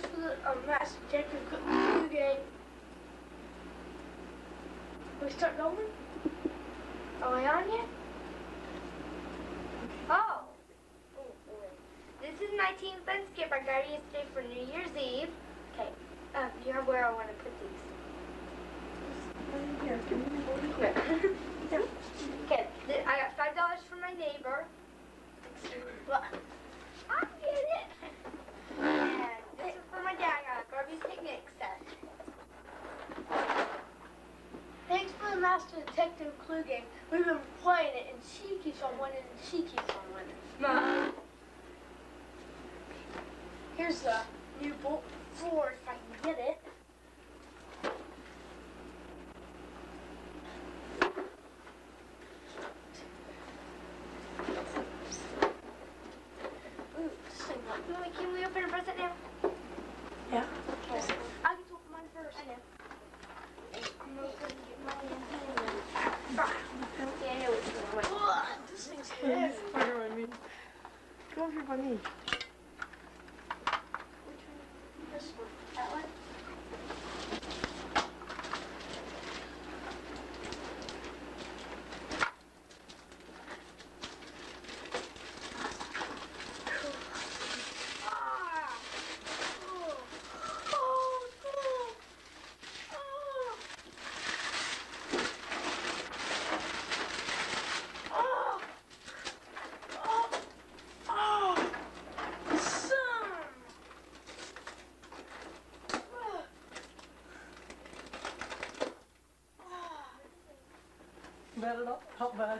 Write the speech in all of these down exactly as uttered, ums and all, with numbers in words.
for the um, Master Detective Clue game. We start going? Are we on yet? Oh. This is my team fun skip I got yesterday for New Year's Eve. Okay, um, do you have where I want to put these? Here, give me Here. Okay, th- I got five dollars from my neighbor. Well, I get it. And this is for my dad. I got Garvey's picnic set. Thanks for the Master Detective Clue game. We've been playing it, and she keeps on winning, and she keeps on winning. Mom. Here's the new bolt floor, if I can get it. Ooh, this thing like Mommy, can we open a present now? yeah. Okay. I can open mine first. I know. I'm going to get mine in here. Yeah, I know which one I want. Ugh, this thing's heavy. Over by me. Go over here by me. This one. That one? Ah! Oh. Oh, cool. Oh. Oh. Oh. Oh. Awesome. Ah. Ah. Bad it up. Not bad.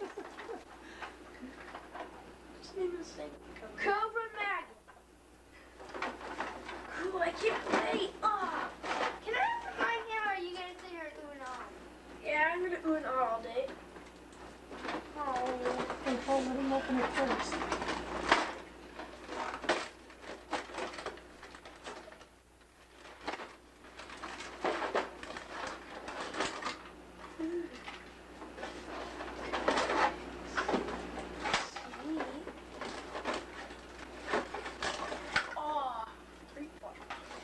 What's the name of this thing? Cobra Magnet. Cool, I can't wait. Ah. Can I open mine now, or are you going to sit here and ooh and ah? Yeah, I'm gonna ooh and ah all day. Oh, control, let him open it first. Sweet. Oh, three bucks.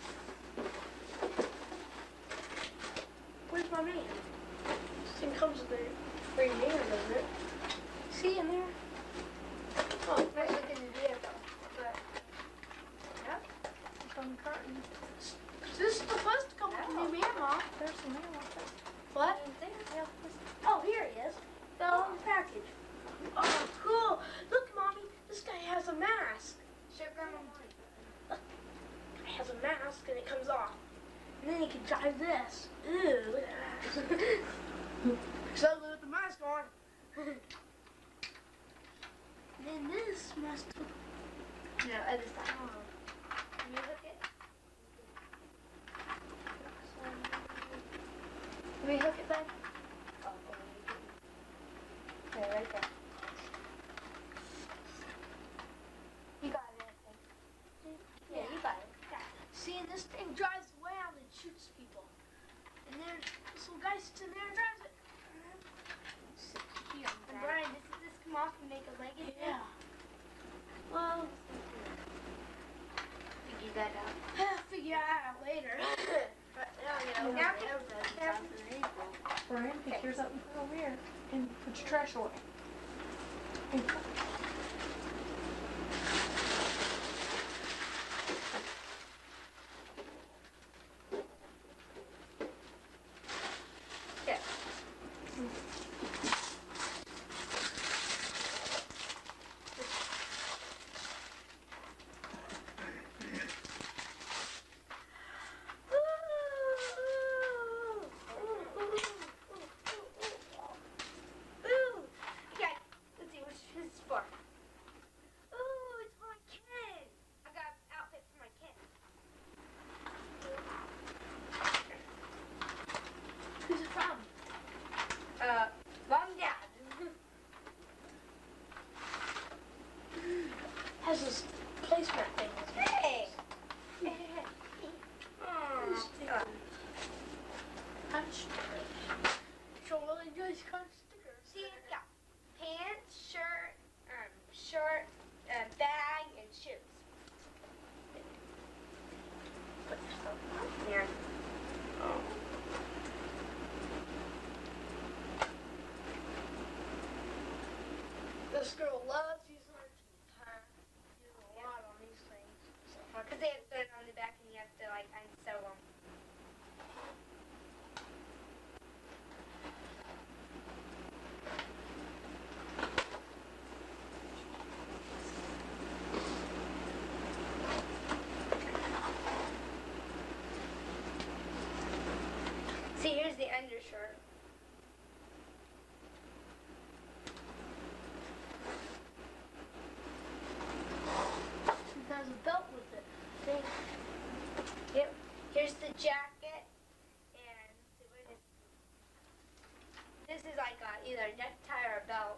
Where's my man? This thing comes with a free man, doesn't it? See in there? Oh, might look in the vehicle, but Yeah. It's on the carton. This is supposed to come with a new man, Mom. There's some mail up there. What? yeah. Oh, here he is. Fell in the package. Oh, cool. Look, Mommy. This guy has a mask. Show Grandma mine. Guy has a mask and it comes off. And then he can drive this. Ew, look at that. So with the mask on. And then this must. No, other side. Can you hook it? Can we hook it, bud? Oh, okay, right there. You got it, I think. Yeah, you got it. See, and this thing drives around and shoots people. And then this little guy sits in there and drives it. And Brian, does this come off and make a leg in Yeah. it? Well, Figure that out. I'll figure it out later. But now, you know, Now now can- Brian, pick yours up and put it over here. And put your trash away. And Yeah. Ooh. Okay, let's see, what's this for? This girl loves using her teeth, huh? Using a lot on these things. So, Because they have to put it on the back and you have to like unsew them. See, here's the undershirt. it has a belt with it. Think. Yep. Here's the jacket, and see what it is. This is like a, either a necktie or a belt.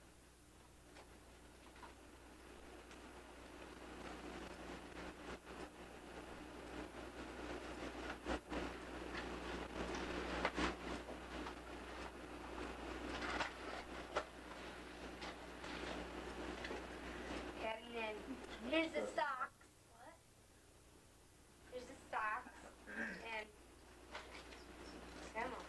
And then here's the socks. What? Here's the socks and Emma.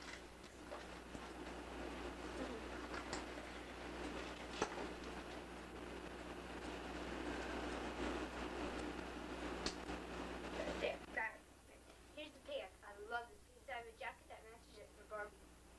There, got it. Here's the pants. I love this piece. I have a jacket that matches it for Barbie.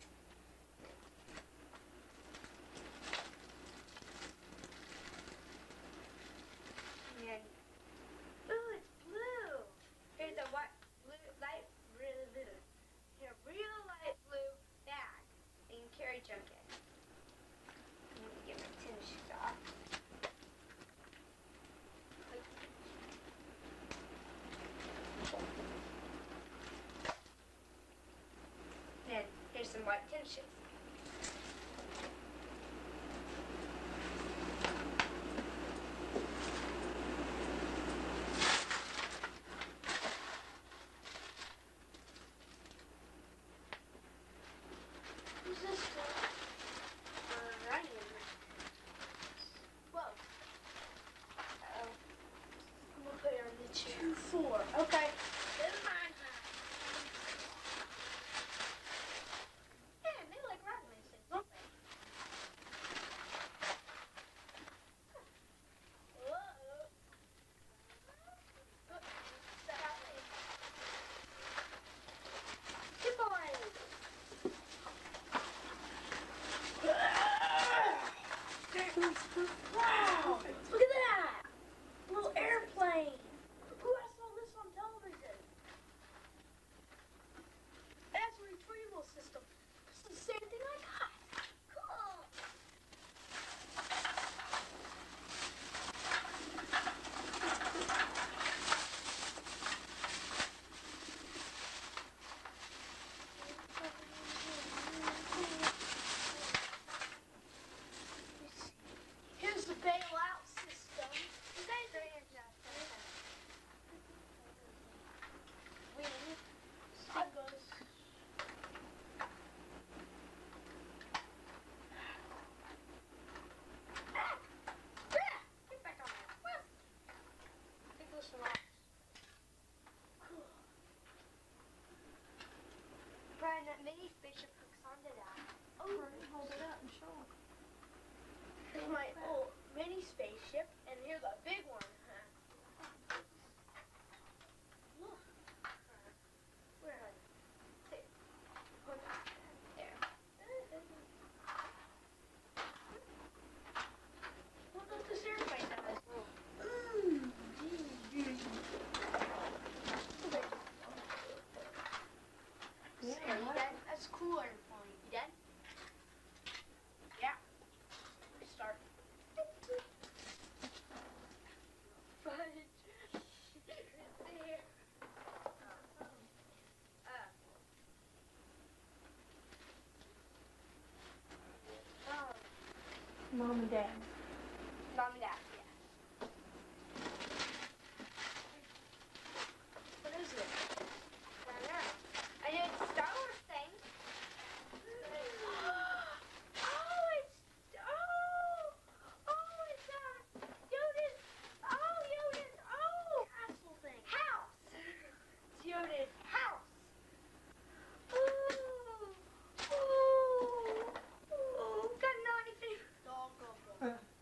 And ooh, it's blue. Here's a white, blue, light, really blue. Here, real light blue bag that you can carry junk in. Let me get my tennis shoes off. Then here's some white tennis shoes. Who's this for? For running. Whoa. Uh-oh. I'm gonna put it on the two four. Okay. This is mine. Man, they like riding these things, don't they? Whoa. Good boy. Wow! Look at that! Little airplane! Ooh, I saw this on television. That's a retrieval system. It's the same thing I got. Cool! Here's the bailout system. You guys are in the wing. I goes. Ah! Ah! Get back on there. Woo! Take this one off. Brian, that mini spaceship hooks onto that. Oh, Hold it up and show 'em. here's my old mini spaceship, and here's a big one. Look. Where are they? There. Hold on. There. Look what this airplane does. Yeah, There, you what? done? That's cool airplane. You done? Yeah. Restart. Fudge. There. Uh. Oh. Mom and Dad. Mom and Dad, yeah. What is it? I don't know. I know it's a Star Wars thing. Oh, it's oh, oh, it's uh, Yoda's. Oh, Yoda's. Oh, Castle thing. house. It's Yoda's house. Ooh, ooh, ooh. Got naughty thing. Dog, go, go. Uh,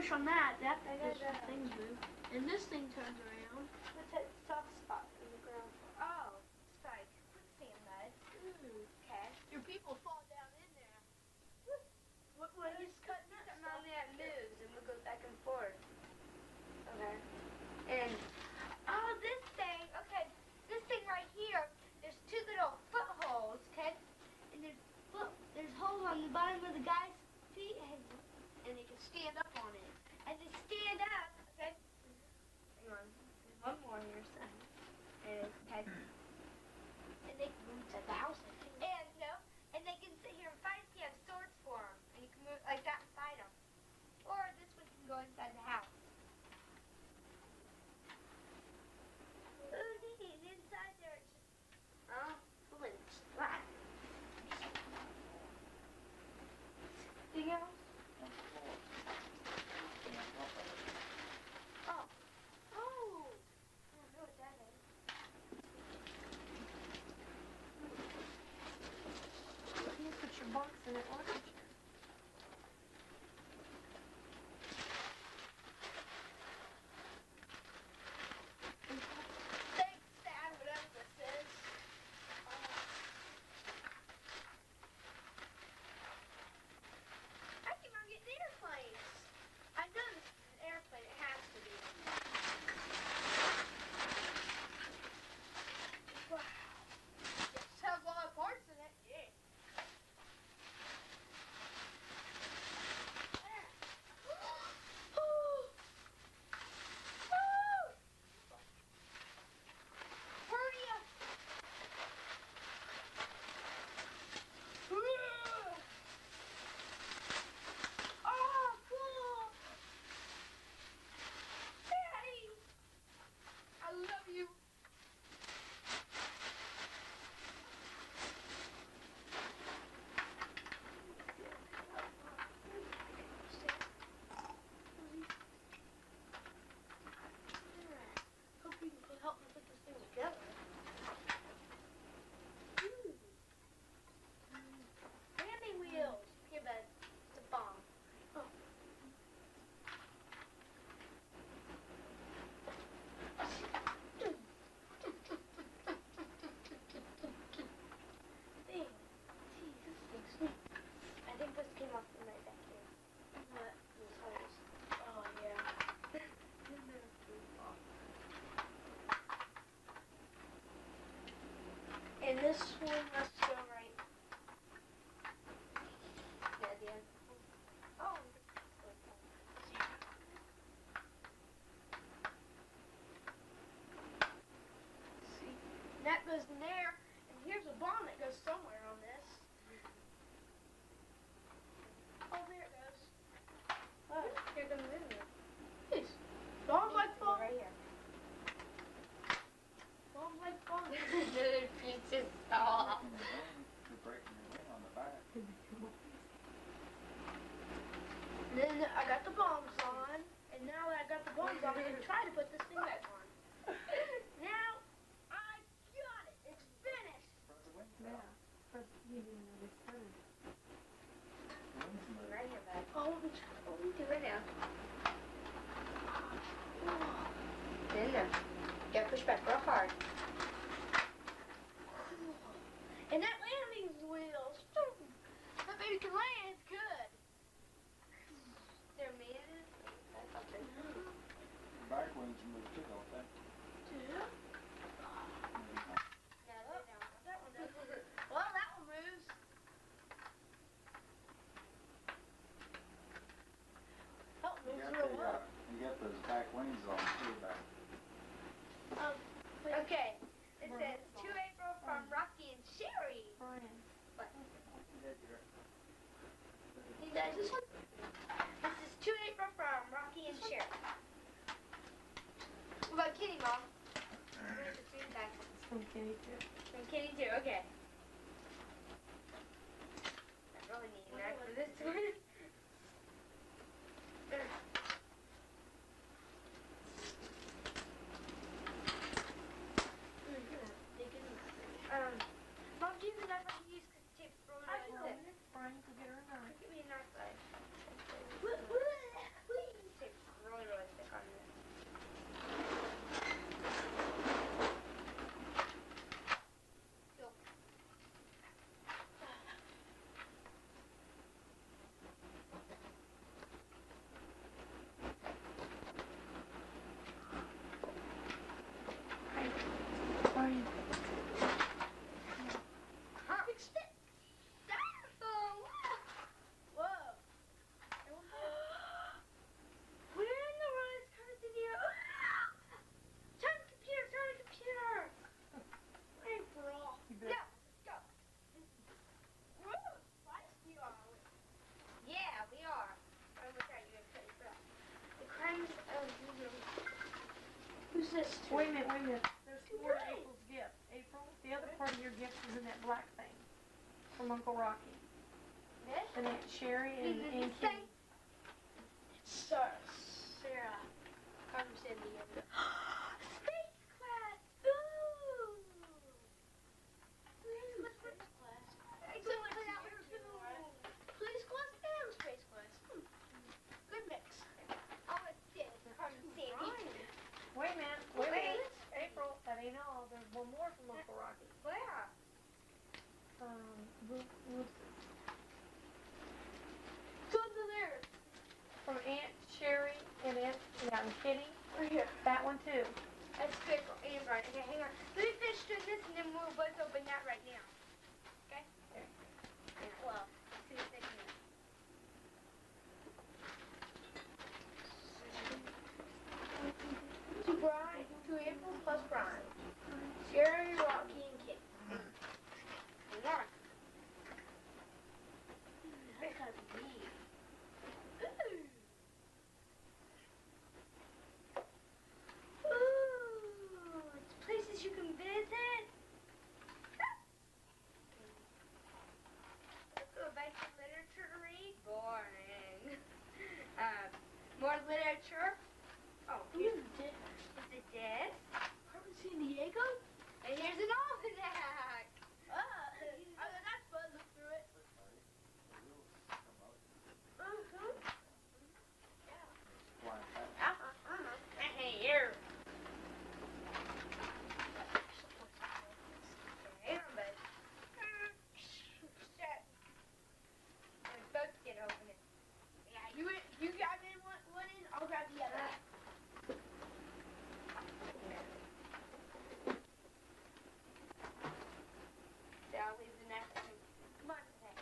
push on that, that I got this that. thing move. And this thing turns around. What's that soft spot in the ground? Oh, it's like quicksand mud. Ooh. Okay. Your people fall down in there. What, what, he's cutting that Something stuff. on that moves and we go back and forth. Okay. And, oh, this thing, okay, this thing right here, there's two little footholes, okay? And there's foot, there's holes on the bottom of the guy's feet, and, And he can stand up on it. and they stand up, okay? Hang on, there's one more here, so. And, okay. And they can move to the house, and, no, and they can sit here and fight if you have swords for them. And you can move like that and fight them. Or this one can go inside the house. Ooh, neat, inside there it's just, oh, full of flat. Anything else? Oh. Oh. I don't know what that is. You put your box in it, why don't you? Thanks, Dad, whatever this is. I keep on getting airplanes. I know this is an airplane. It has to be. Wow. This has a lot of parts in it. Yeah. Hurry up. Oh, cool. Daddy. I love you. Hope you can help me put this thing together. Ooh. Landing wheels. Here, bud. It's a bomb. Thing. Gee, this thing's sweet. I think this came off from right back here. What? These holes. Oh, yeah. And this one must go right. Yeah, the end. Oh. See, and that goes in there, and here's a bomb that goes somewhere on this. Oh, there it goes. Oh, here comes the movie. Jeez. Bombs like fun. Right here. Bombs like fun. Another piece is off. You're breaking your wing on the back. And then I got the bombs on, and now that I got the bombs on, I'm going to try to put this thing back on. Now, I got it. It's finished. Spread the wings Yeah. out. But you didn't know they started. The wings move. Right here, bud. Oh, let me try. What are we doing now? In there. You gotta push back real hard. And that landing wheels. That baby can land. It's good. They're made of this. I thought they were. The back wings move too, don't they? Dude. No, they don't. That one doesn't. Well, that one moves. That one You moves got, real the, well. uh, you got those back wings on too back. Um, wait. Okay. It says to April from Rocky and Sherry. Brian. You guys, this one? This is to April from Rocky and Sherry. What about Kitty, Mom? Where's the food bag? It's from Kenny too. From Kitty too. Okay. I really need a knife for this one. Um, Mom, do you have a knife I can use because the tape's rolling I like can this? Brian, go get her a knife. Give me a knife, bud. Woo- woo- woo. this to? Wait a minute, wait a minute. There's more to Right. April's gift. April, the other part of your gift is in that black thing from Uncle Rocky. This? And Aunt Sherry and Mhm. Aunt Kitty. Sir, Sarah. Carmen said the other. Space class. Ooh. Please, what's space class? I So took like that years one ago, too. right? Police class and space class. Hmm. Good mix. Oh, it's this. Carmen Sandy. Wait a minute, wait a Wait. minute. April, that ain't all. There's one more from Uncle Rocky. Where? Um, Lu- Lu- Go to there. from Aunt Sherry and Aunt, yeah, and Kitty. Right here. That one too. That's good for Amber. Okay, hang on. Let me finish doing this and then we'll both open that right now. Okay? Okay. Well, as soon as I can. To Brian, to April plus Brian. Sherry, Rocky, and Kit. Hang on. That's gotta be me. Ooh. Ooh. It's places you can visit. Ooh, a bunch of literature to read. Boring. Um, more literature. Oh, here's Ooh, is it this. Carmen San Diego? And here's an almanac. Ah, oh, that's fun. Look through it. Uh-huh. Flying back. Uh-huh, uh-huh. Hey, here. Okay, but... Mm, shit. We both can open it. Yeah, you you grab in one, one in, I'll grab the other. So I'll leave the next one. Come on, Zach.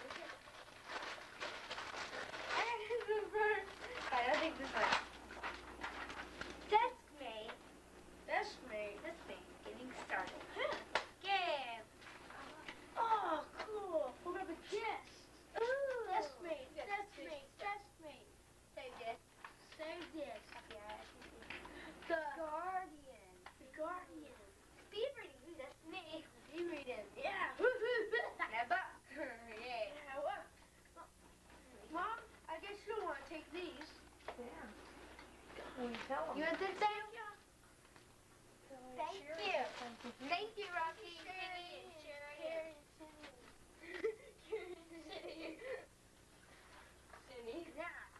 And the first. Alright, I'll take this one. Desk mate. That's me. Desk mate. Getting started. Huh. Game. Oh, cool. We're gonna be guests. Ooh. That's me. Good. That's me. That's me. Save this. Save this. Yeah. The Guardian. the Guardian. Speed reading. Ooh, that's me. You read it. Yeah. Never. Yeah. Yeah, what? Mom, I guess you don't want to take these. Yeah. Well, you tell them. You want this thing? Tell Aunt Thank Sherry. you. Thank you. Thank you, Rocky. Sherry, Sherry. Sherry, Cindy.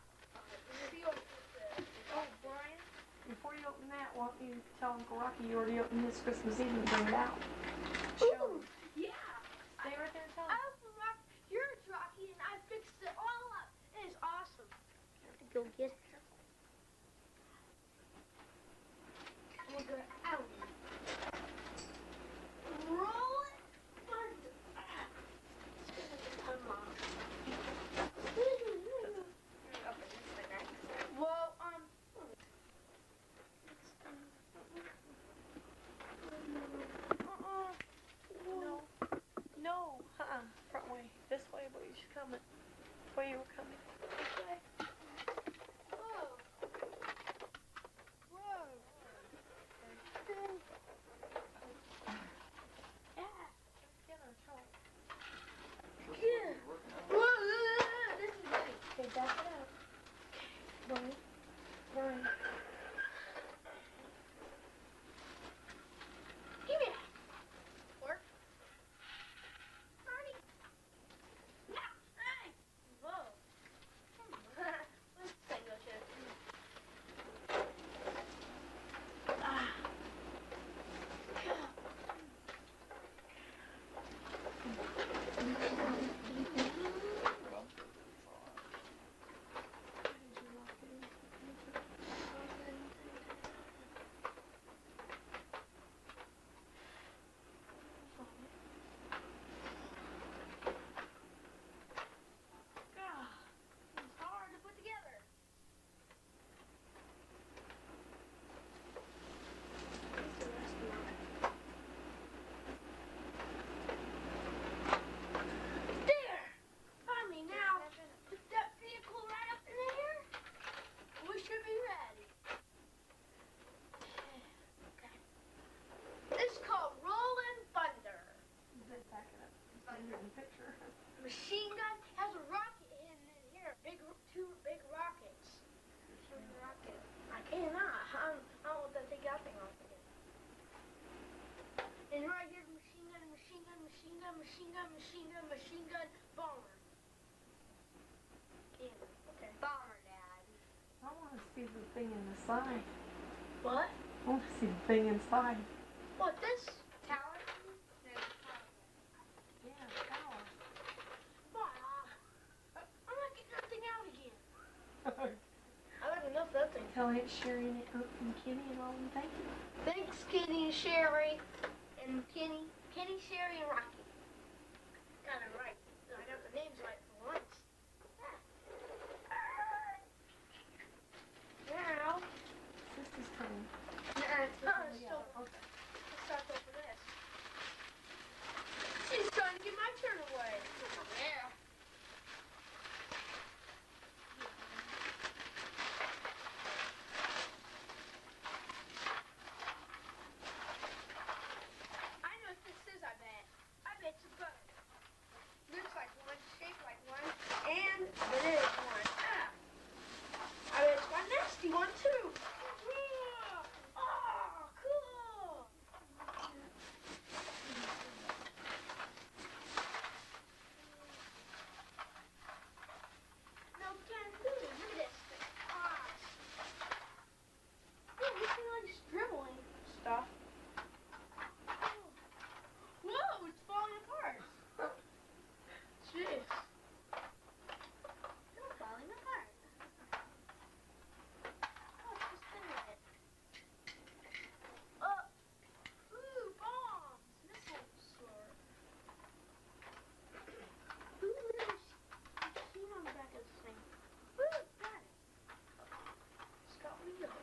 Oh, Brian, before you open that, why don't you tell Uncle Rocky you already opened his Christmas Eve and bring it out? Show Ooh, him. yeah. Stay right there and tell I him. opened rock, yours, Rocky, and I fixed it all up. It is awesome. Go get her. We'll go out. Roll it. Ah. Come on. Open this one next. Well, um. Uh-uh. No. No. Uh-uh. Front way. This way where you should come. Where you were coming. This way. Whoa. Whoa. Yeah. Get her, show her. Yeah. Whoa. This is heavy. Okay, back it up. Brian. Brian. Give me that. Work. Marty. No. Hey. Whoa. Let's take a chip. Ah. Well, Why did you lock it in? see the thing inside. What? I want to see the thing inside. What, this? Tower? Yeah, tower. Mom, I'm not getting that thing out again. I don't even know if that thing. Tell Aunt Sherry and Aunt and Kenny and all them thank you. Thanks, Kenny and Sherry. And Kenny. Kenny, Sherry, and Rocky. Got it right. I got the names right for once. Now. Sister's coming. Uh, Yeah, still, okay. let's start over this. She's trying to get my turn away. Yeah. I know what this is, I bet. I bet it's a boat. Looks like one, shaped like one, and it is one. Ah. I bet it's one nasty one, too. Oh, cool. No, can't do it. Look at this thing. Ah. Yeah, this thing like dribbling stuff. Whoa, it's falling apart. Jeez. It's falling apart. Oh, it's just thin with it. Oh. Ooh, bombs. Missile sword. Ooh, there's a machine on the back of this thing. Ooh, got it. It's got wheels.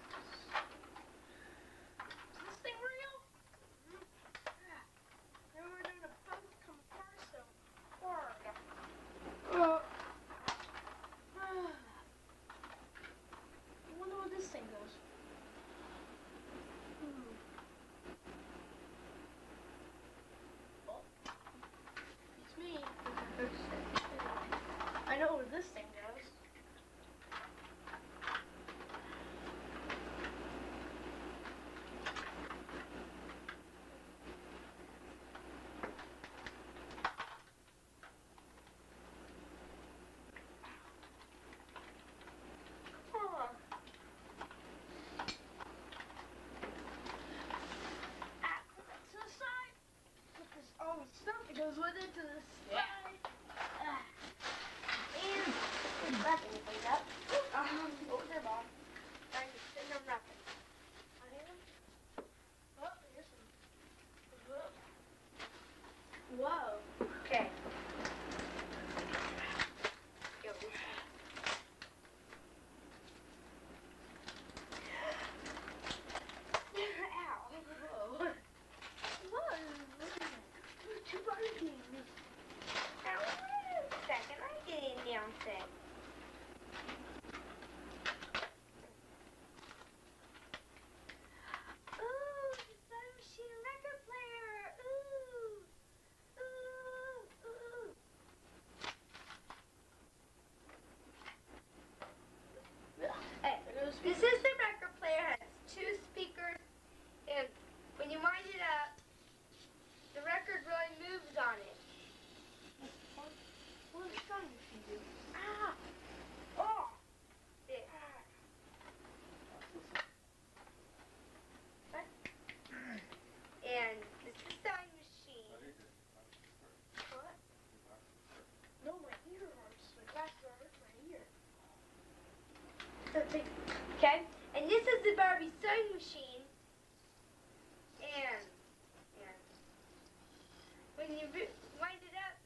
Is this thing real? Mm. Yeah. Never known a boat to come apart so hard. Uh. I wonder where this thing goes. Hmm. Oh. It's me. I know where this thing goes. Huh. Ah, put that to the side. Put this all the stuff that goes with it to the side. Ah. And wrapping things up. Um, what was your mom? I'm just sitting there wrapping. I am. Oh, here's some. Whoa. Okay. Go. Ow. Whoa. Whoa. Look at that. Two Vikings. Now, wait a second. I get in down thing. Ooh, the Time Machine record player. Ooh. Ooh. Ooh. Hey, this is the record player. Has two speakers, and when you wind it up, the record really moves on it. What does Time Machine do? Ah! Oh! There. And this is Time Machine. What? No, my ear hurts. My glasses hurt my ear. Okay? And this is the Barbie sewing machine. And, and when you ri- wind it up,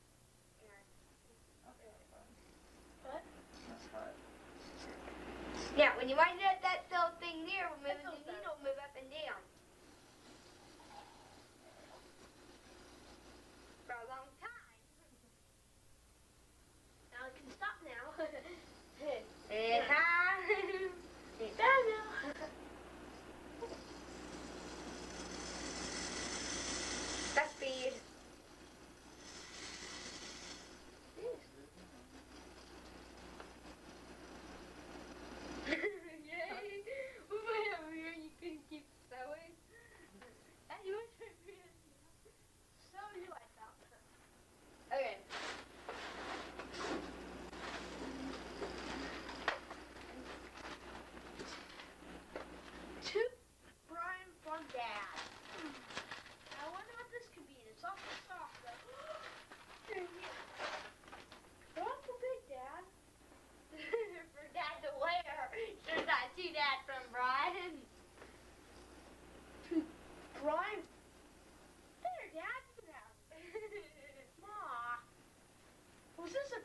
What? That's right. yeah, when you wind it up, that little thing there will move, That's and the okay. needle will move up and down. For a long time. Now I can stop now. And hi. It's done now. That's speed. Yay! Move my over here. You can keep sewing. Hey, you want to so you like that? Okay.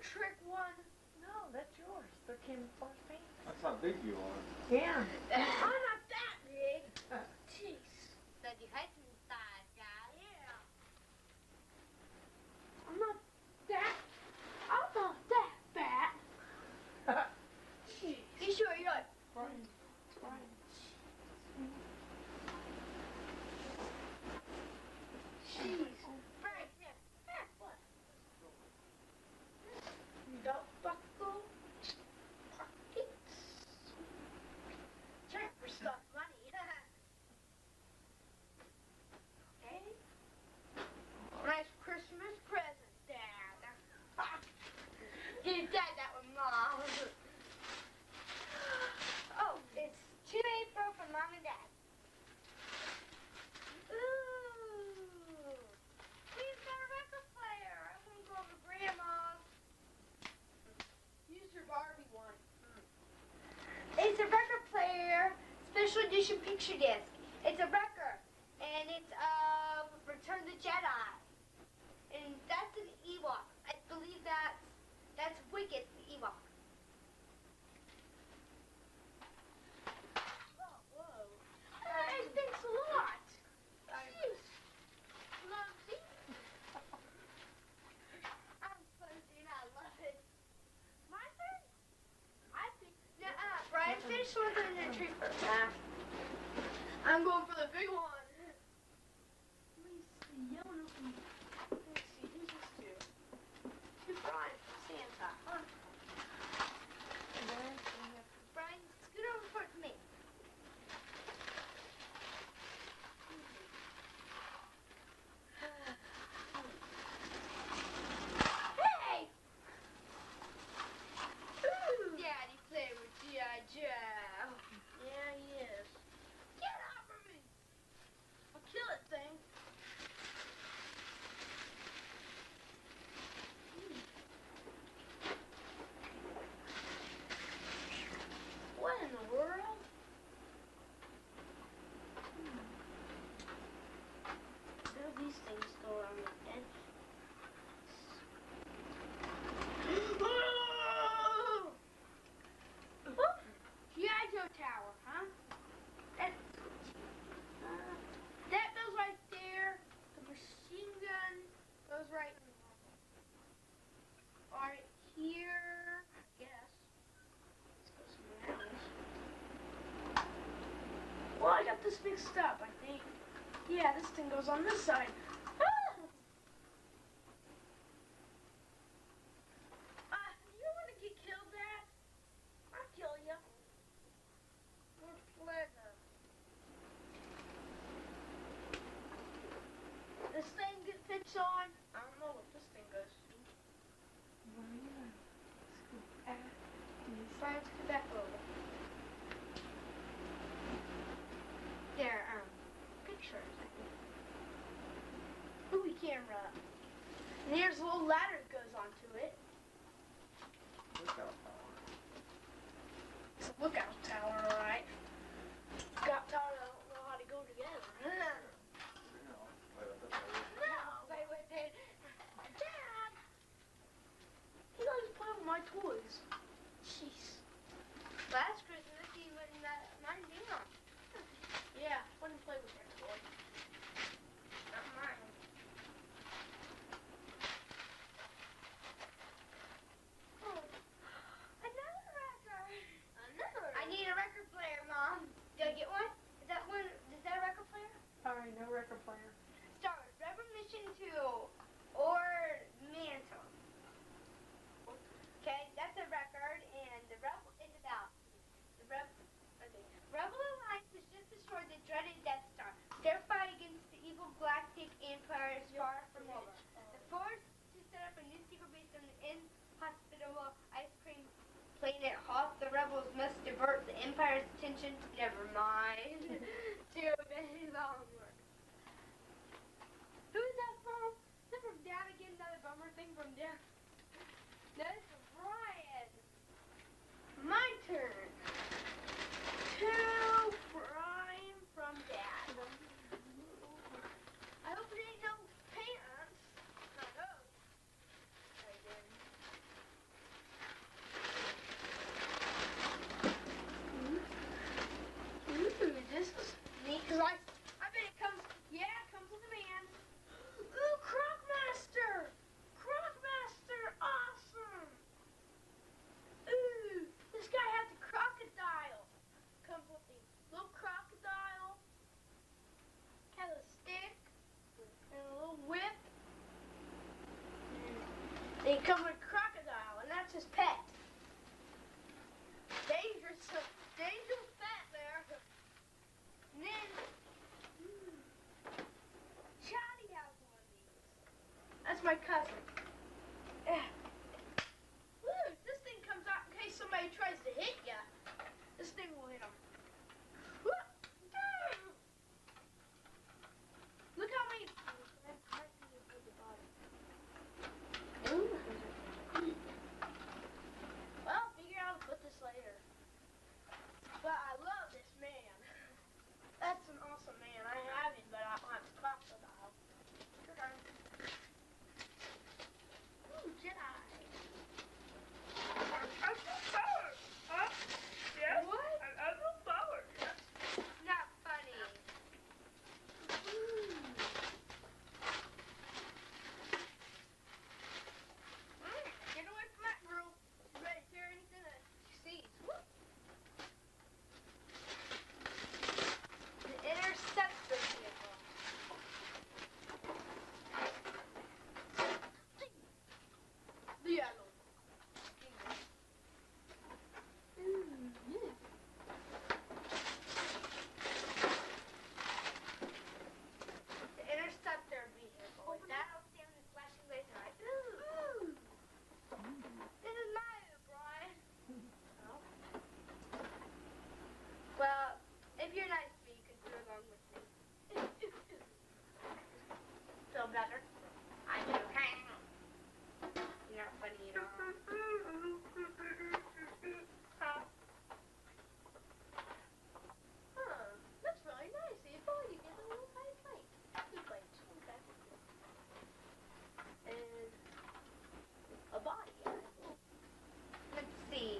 trick one. No, that's yours. They're camouflage pants. That's how big you are. Yeah. I'm not that big. Jeez. So die heißen Stars, ja. Yeah. I'm not that. I'm not that fat. Jeez. You sure you're not? Brian. Brian. Jeez. Frank, yeah. Yeah, what? Belt buckle. Pockets. Check for stuff money. Okay. Nice Christmas present, Dad. Give Dad that one, Mom. Oh, it's two April from Mom and Dad. Ooh. We've got a record player. I want to go over to Grandma's. Use your Barbie one. It's a record player, special edition picture disc. It's a record, and it's uh Return of the Jedi, and that's an Ewok. I believe that's that's Wicket, the Ewok. Oh, whoa. Hey, thanks a lot. Jeez. Love it. I'm fuzzy and I love it. My turn? I think. Nuh-uh, Brian, finish one of the tree first. Nah. I'm going for the big one. Let me see. Yellow. Let me see. Who's this to? To Brian from Santa. Huh? Brian, scoot over towards me. Hey! Daddy play with G I. Joe. Yeah, he is. Get off of me! I'll kill it, thing. What in the world? Where do these things go around the edge? G I. Joe Tower, huh? That, uh, that goes right there. The machine gun goes right, right here, I guess. Let's go somewhere else. Well, I got this mixed up, I think. Yeah, this thing goes on this side. Ah! Uh, you want to get killed, Dad? I'll kill you. With pleasure. This thing get fits on. I don't know what this thing goes to. Brian, scoot back over. There, um, pictures, I think. Movie camera. And here's a little ladder that goes onto it. Lookout tower. It's a lookout tower, alright. Lookout tower, I don't know how to go together. You know, right up at the No, wait, wait, wait. Dad! He likes playing with my toys. Jeez. Last Christmas, he wouldn't let mine be on. Yeah, wouldn't play with their toy. Not mine. Oh. Another record. Another. I need a record player, Mom. Did I get one? Is that one? Is that a record player? Sorry, no record player. Start with Rebel Mission two or Mantle. Okay, that's a record, and the Rebel is about the Rebel. Okay, Rebel become a crocodile, and that's his pet. Dangerous, dangerous pet there. And then, mm, Charlie has one of these. That's my cousin. Yeah. Woo, this thing comes out in case somebody tries to hit ya. This thing will hit them. Look how many. Well, figure out how to put this later. But I love this man. That's an awesome man. I have him, but I don't have his crocodile. Ooh, Jedi. What? Not funny. Ooh. Mm, get away from that girl. She's ready to tear anything that she sees. Woo. The interceptor vehicle. The yellow. The interceptor vehicle. With that outstanding flashing laser light. Ooh. This is Mario, Brian. Oh. Well, if you're nice to me, you can go along with me. Feel better? I do. You're not funny at all. Huh? Huh. That's really nice. You thought you get a little tiny plate. Two plates. Okay. And a body. Let's see.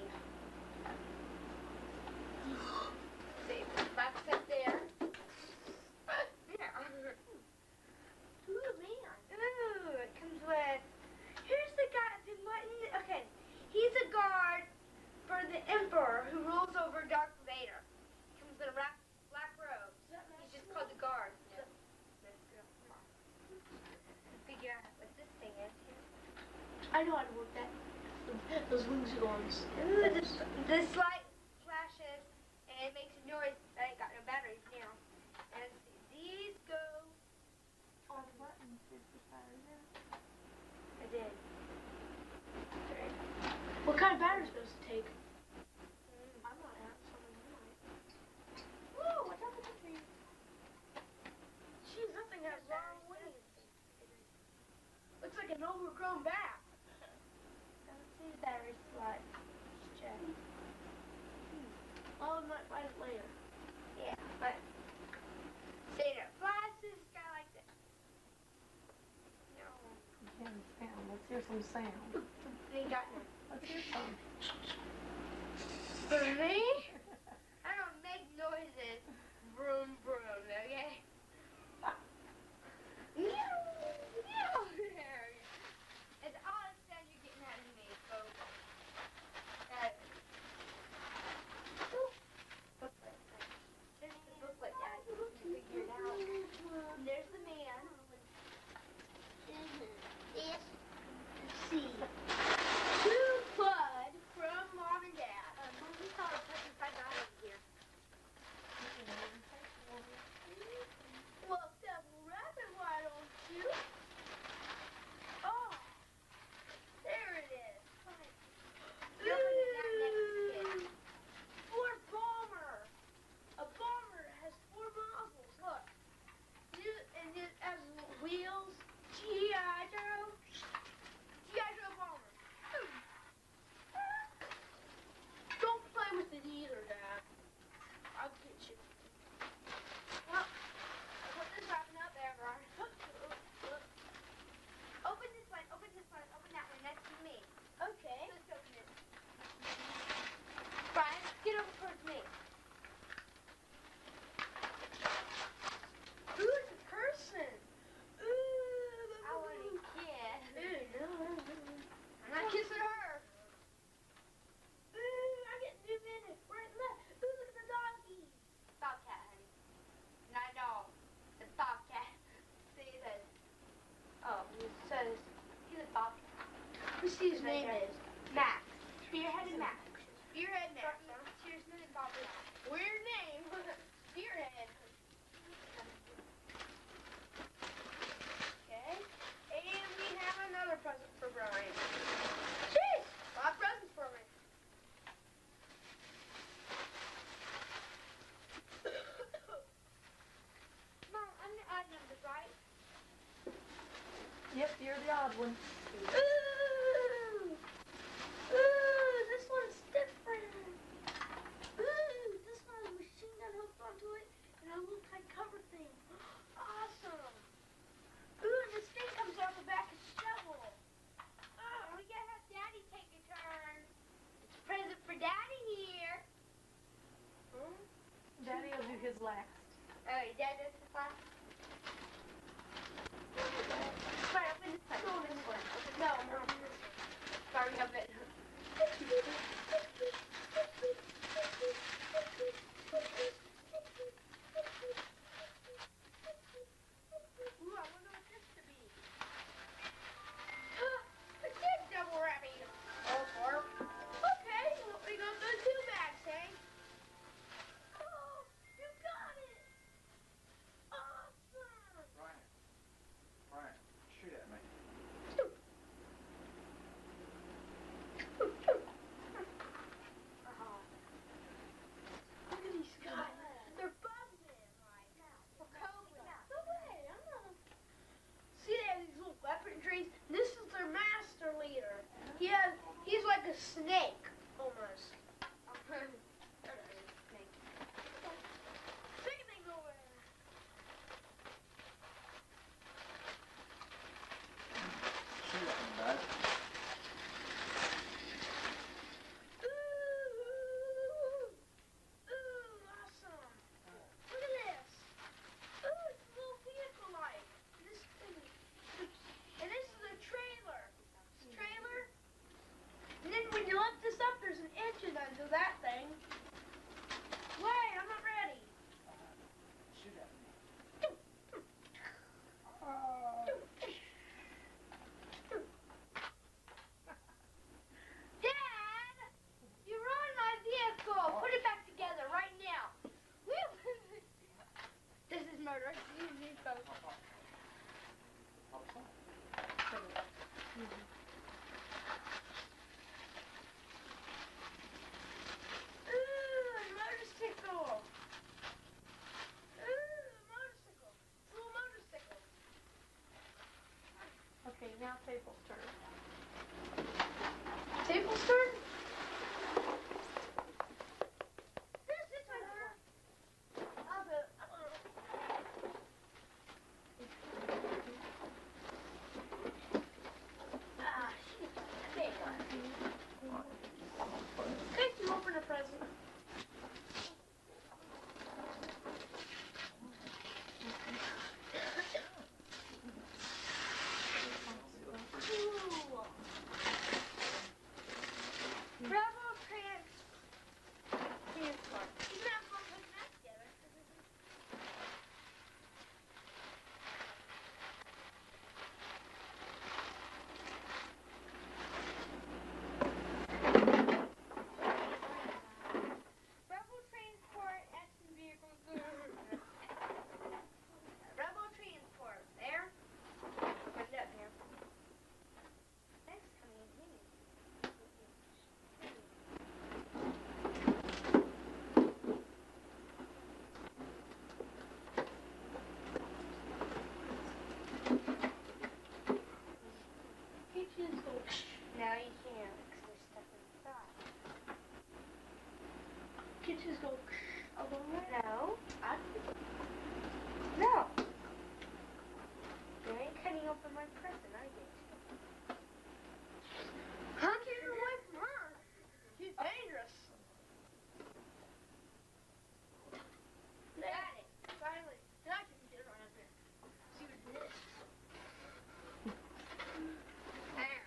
See, box up there. Yeah. Ooh, man. Ooh, it comes with. Here's the guy. The button. Okay, he's a guard for the Emperor who rules over Darth Vader. Comes in a black black robe. He's just called the guard. No. Nice girl. Come on. Figure out what this thing is here. I know how to work that. Those wings are going. Ooh, this this light flashes and it makes a noise. I ain't got no batteries now. And let's see, these go on the button. I did. What kind of battery supposed to take? I'm not out, someone might. Whoa, what's up with this thing? Jeez, that thing has long wings. Looks like an overgrown bat. Let's see the battery slot. Check. Oh, I might find it later. Yeah, but say it flashes, guy like this. No. Yeah, sound. Let's hear some sound. Ain't got none. Let's hear some. For me? I don't make noises. Vroom, vroom, okay? Meow, meow. There. It's all the sound you're getting out of me, folks. Uh, ooh, booklet. There's the booklet, Dad. You can figure it out. And there's the man. Yes. Let's see. Two Bud from Mom and Dad. Um, what do we call it? one. Ooh! Ooh, this one's different. Ooh, this one has a machine gun hooked onto it and a little tight cover thing. Awesome. Ooh, and this thing comes out the back of the shovel. Oh, we gotta have Daddy take a turn. It's a present for Daddy here. Hmm? Daddy will do his last. Oh, your dad does his last? Sorry, open this one. Open this one. No, no. Sorry, we have it. Ooh, I wonder what this could be. A kid double wrapping. Oh, four. Okay, well, we got those two bags, eh? Oh, you got it. Awesome. Ryan. Ryan, shoot at me. Look at these guys. They're buzzing right now. For Cobra. No way, I'm not. See, they have these little weaponries. This is their master leader. He has, he's like a snake, almost. Big thing over there. Shoot at me, bud. Ooh, ooh, awesome. Look at this. Ooh, it's a little vehicle light. This thing, and this is a trailer. This trailer. And then when you lift this up, there's an engine under that thing. Wait, I'm not ready. Shoot at me. Dad, you ruined my vehicle. Put it back together right now. This is murder. You need both. Ooh, a motorcycle. Ooh, a motorcycle. It's a little motorcycle. Okay, now Table's turn. Table's turn? This is my turn. I'll do it. I'll do it. Ah, shit. There you go. Okay, you open a present. Ooh. Bravo trans. Transport. You can have fun putting that together. Rebel transport action vehicle. Rebel transport. There. Put it up here. Next coming in. Peaches go. Now you can't because there's stuff inside. Peaches go. All the way. No. I No. You ain't cutting open my present, are you? I'm keeping away from her. She's dangerous. Got it. Finally. Now I can get right up here. See what it is. There.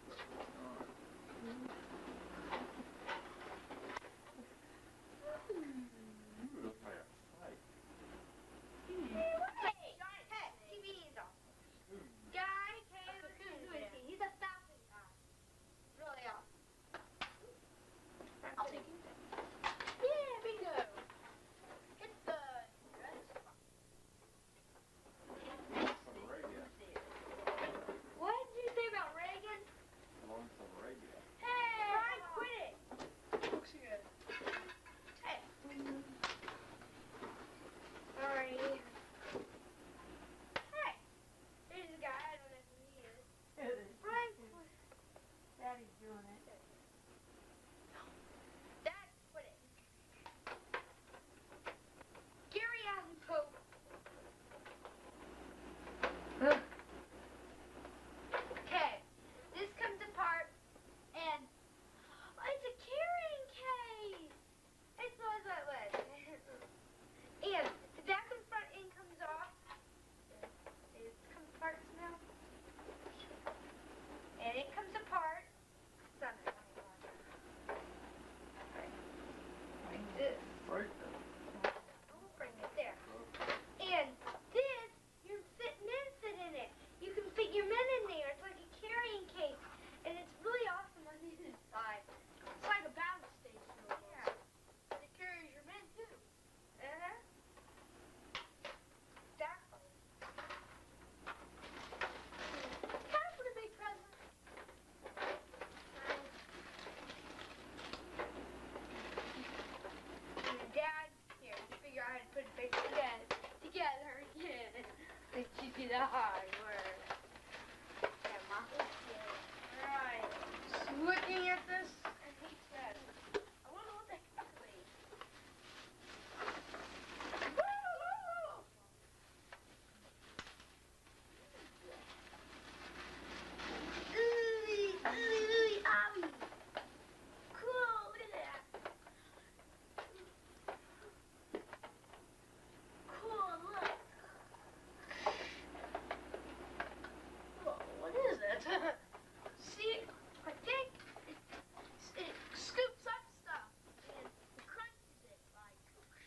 Ooh, look like a fight. Hey, hey, T V is off. Guy came. word. Yeah, Mom. Right. Just looking at this, I hate that. I wonder what they calculate. Ooh, ooh, owie. Cool, look at that. Cool, look. Whoa, what is it? See, I think it, it scoops up stuff and crunches it like.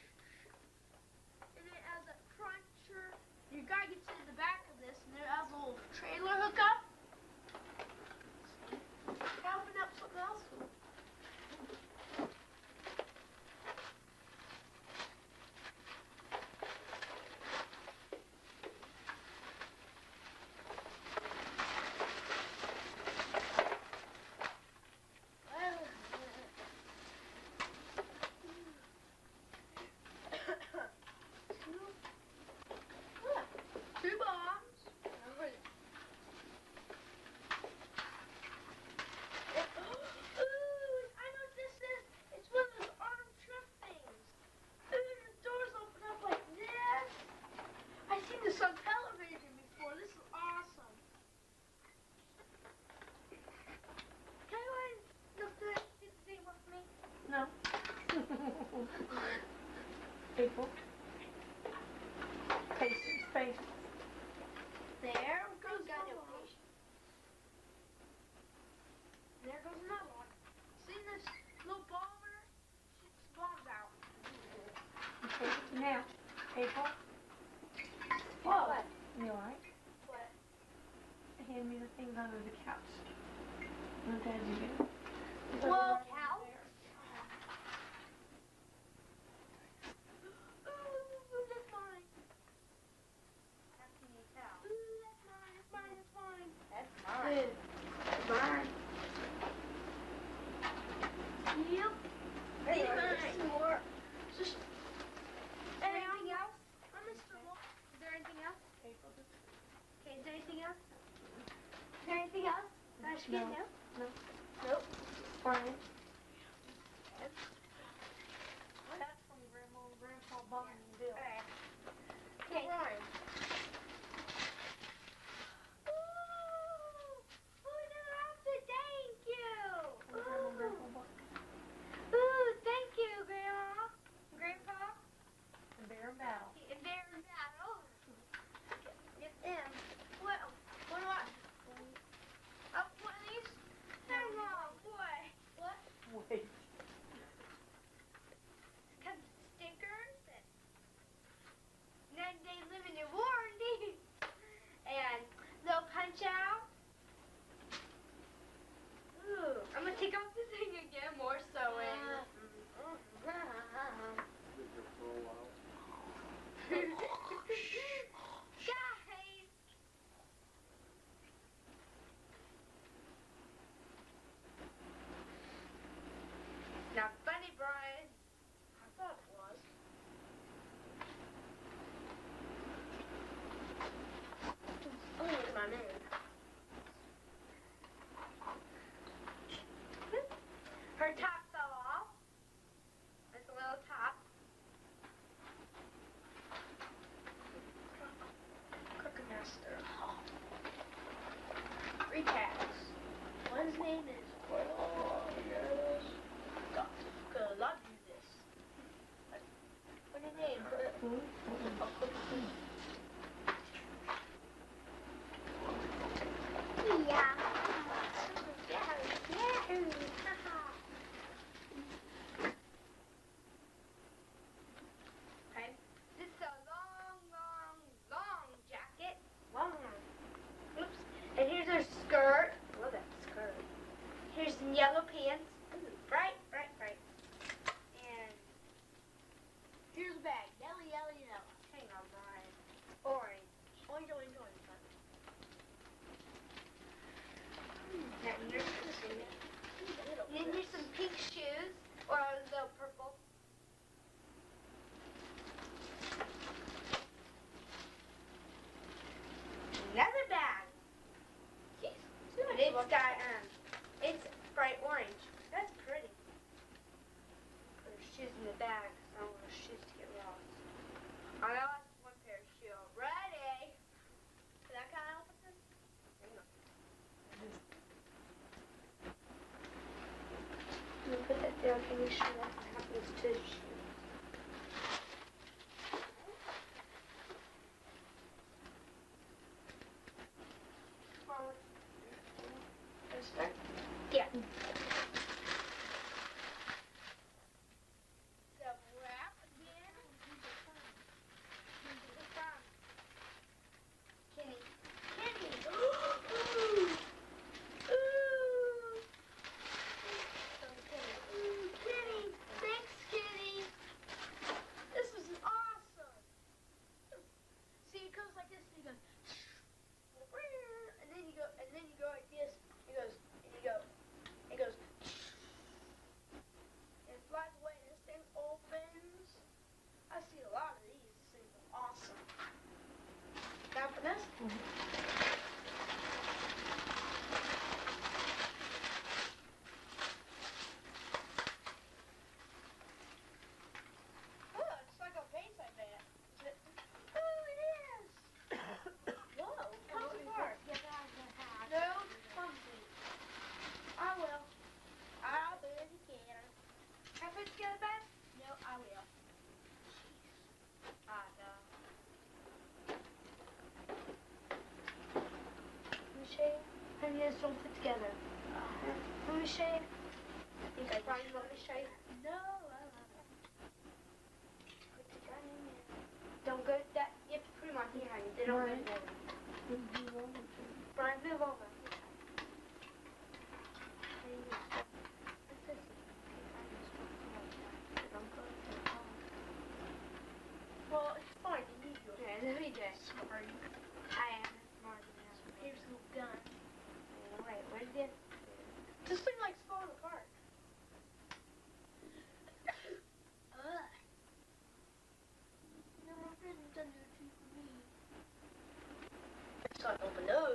And it has a cruncher. Your guy gets in the back of this, and it has a little trailer hookup. Can I open up something else? Two bombs. Ooh, I know what this is. It's one of those armed truck things. Ooh, the doors open up like this. I've seen this on television before. This is awesome. Can I go ahead and look through it? See the thing with me? No. April. Patience, patience. There goes Got no another one. patience. There goes another one. See this little ball over there? Shoots bombs out. Okay, now, April. Whoa. What? You alright? What? Hand me the things under the couch. No, Dad, you get it. Whoa, cow? Ooh, that's mine. That's me, cow. Ooh, that's mine. That's mine. That's mine. That's mine. That's mine. Yep. There's mine. some more. Just. Is there anything else? I'm Mister Wolf. Is there anything else? April, just Okay, is there anything else? Is there anything else? That I should get No. now? No. Nope. Brian. That's from Grandma and Grandpa Bonnie and Bill. Alright. Okay. Ryan. Ooh! Oh, another outfit. Thank you. From Grandma and Grandpa Ooh. Bonnie. Ooh, thank you, Grandma. Grandpa. And Bear and Battle. And Bear and Battle. Get them. What? What do I? Oh, one of these? No, boy. What? Wait. Because stickers and nine day limited warranty and they'll punch out. Ooh, I'm gonna take off the thing again, more sewing. Guys! Not funny, Brian. I thought it was. Oh, look at my name. Her top fell off. It's a little top. Cookie Master. Three cats. One's name is Well, yes. God, good love you this. What's your name? Hmm? Oh, Cookie. Yeah. Okay. This is a long, long, long jacket. Long. Oops. And here's her skirt. Love that skirt. Here's some yellow pants. Ooh, bright, bright, bright. And Here's a bag. Yellow, yellow, yellow. hang on, Brian. Orange. Oink, oink, oink. And here's and then here's some pink shoes. Or a little purple. sure that happens to you. Yeah. So wrap again. Kenny. Kenny. Ooh. Ooh. Ooh, Kenny. Thanks, Kenny. This is awesome. See, it goes like this, and you go, and then you go, and then you go like this. It goes, and you go, it goes, and it flies away, and this thing opens. I see a lot of these. This thing's awesome. Now for this. Oh, it's like a vase, I bet. Oh, it is. Whoa, come apart. No, clumsy. I will. I'll do it again. Can I put it together, babe? No, I will. Ah, no. Let me show you. Honey, this don't fit together. Let me show you. You guys, Brian, let me show you. No, I love it. Put the gun in there. Don't go that. You have to put them on here, honey. They don't go Right. together. Brian, move over. Well, it's fine. You need your Yeah, there we go. Sorry. I am smarter than that. Here's the gun. Wait, where did it? This thing likes falling apart. Ugh. No, my friend done it too for me. So I open those.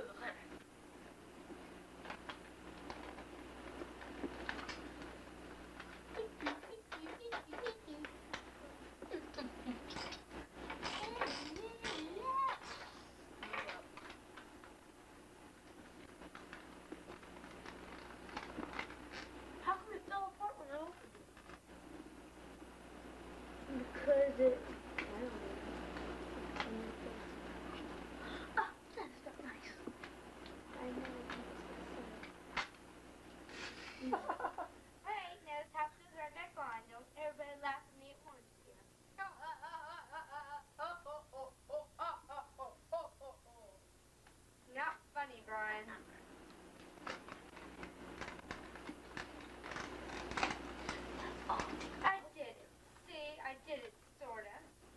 How come it fell apart when I opened it? Because it. Ah, that's not nice. I know. Hey, now the top is right back on. Don't everybody laugh at me at once. Not funny, Brian. I did it. See, I did it, sorta.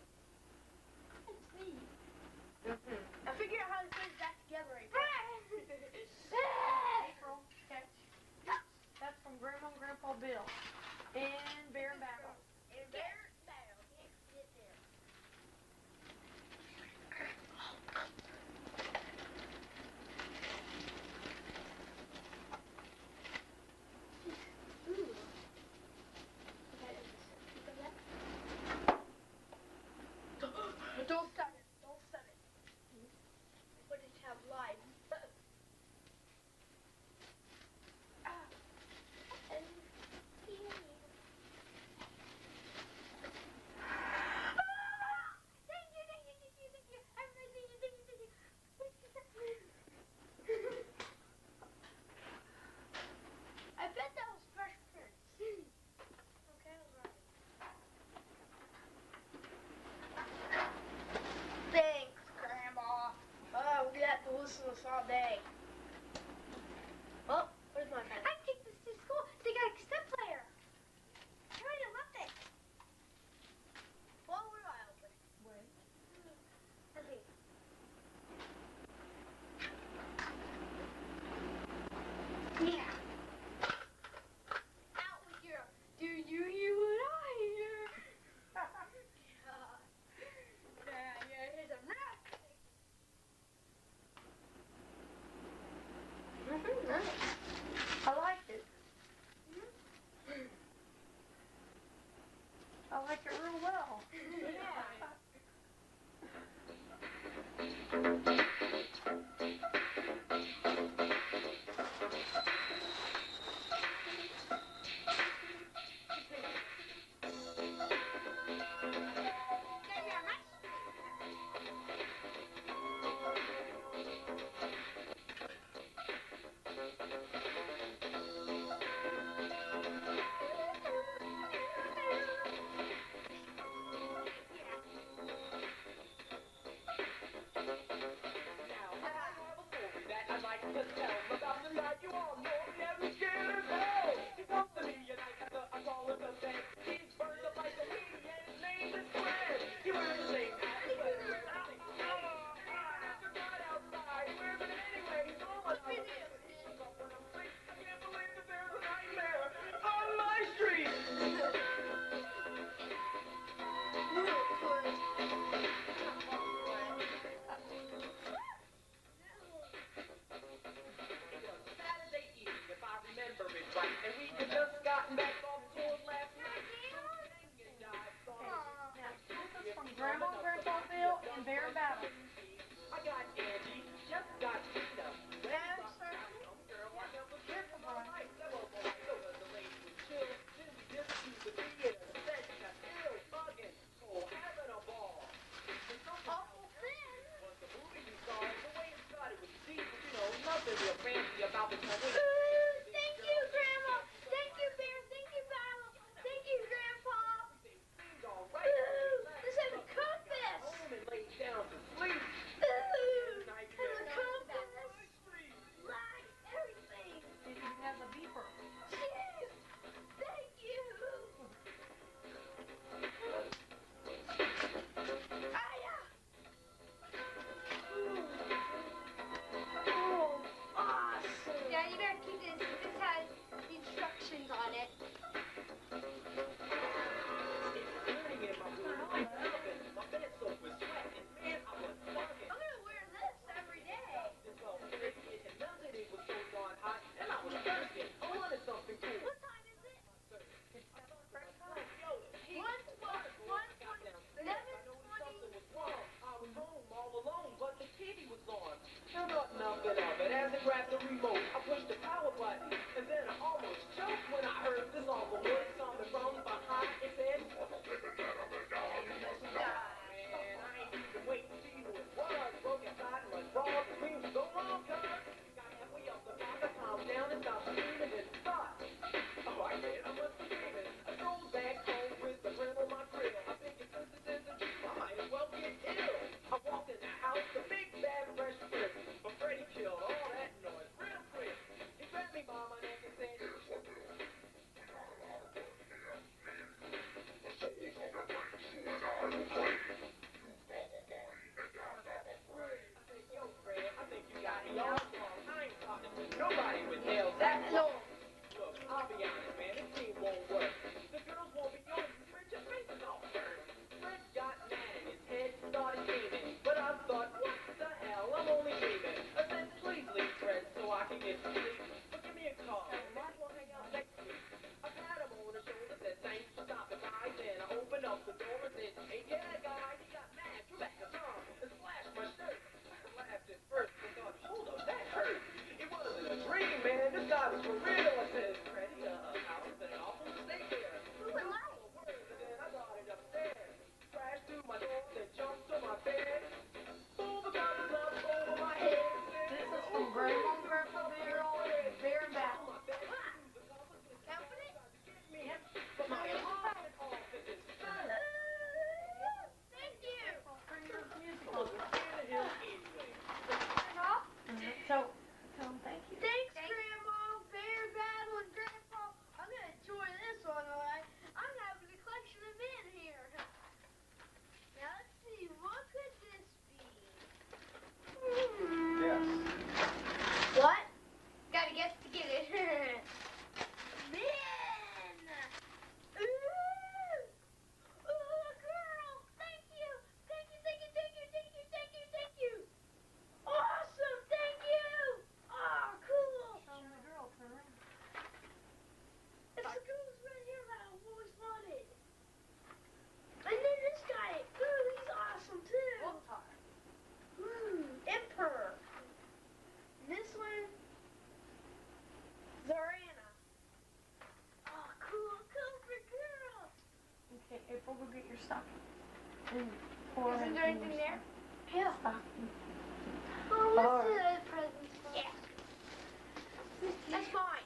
And pour Isn't it there in anything your there? Yeah. stocking. Oh, Or- this is a present. Yeah. That's mine.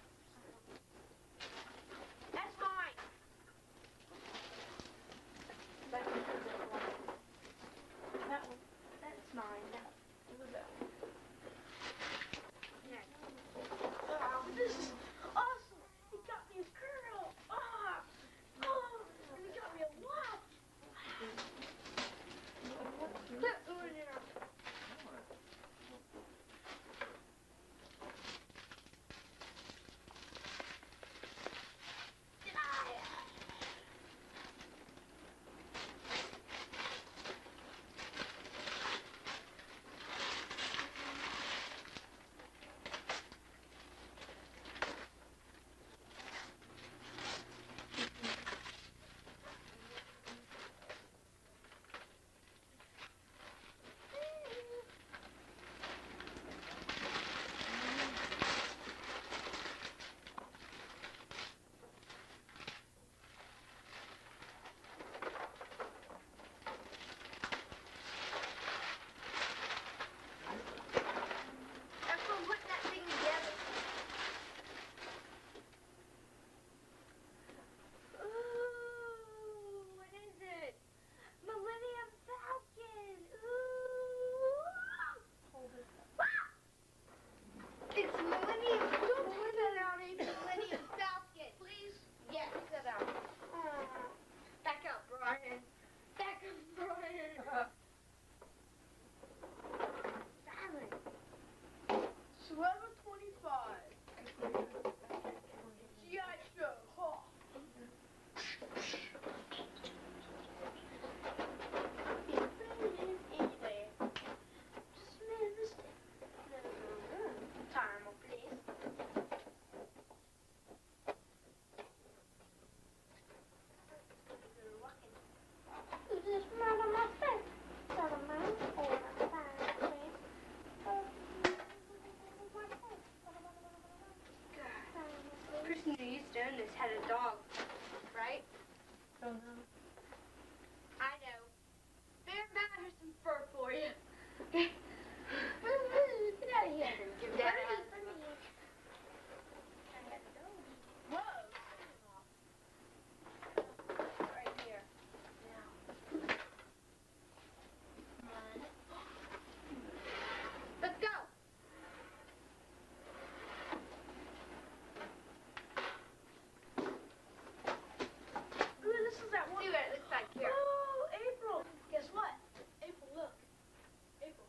That's mine. That one. That one. That's mine. What was that one? Oh, this is awesome. He got me a girl. Ah. Oh, and he got me a watch. Put one in our That's from putting that thing together. Ooh, what is it? Millennium Falcon. Ooh. Hold it. It's Millennium. Don't put that out, Amy. Millennium Falcon. Please. Yeah, put that out. Aw. Back up, Brian. Back up, Brian. Silent. Forever twenty-five. G I Joe. Huh. Time, please. This is not on my face. Not on my or my face. The person who used to own this had a dog, right? Don't know. I know. Bear Mountain has some fur for you. Get out of here. Give that out. Whoa. Right here. Let's go. Ooh, this is that one. See what it looks like here. Oh, April. Guess what? April, look. April.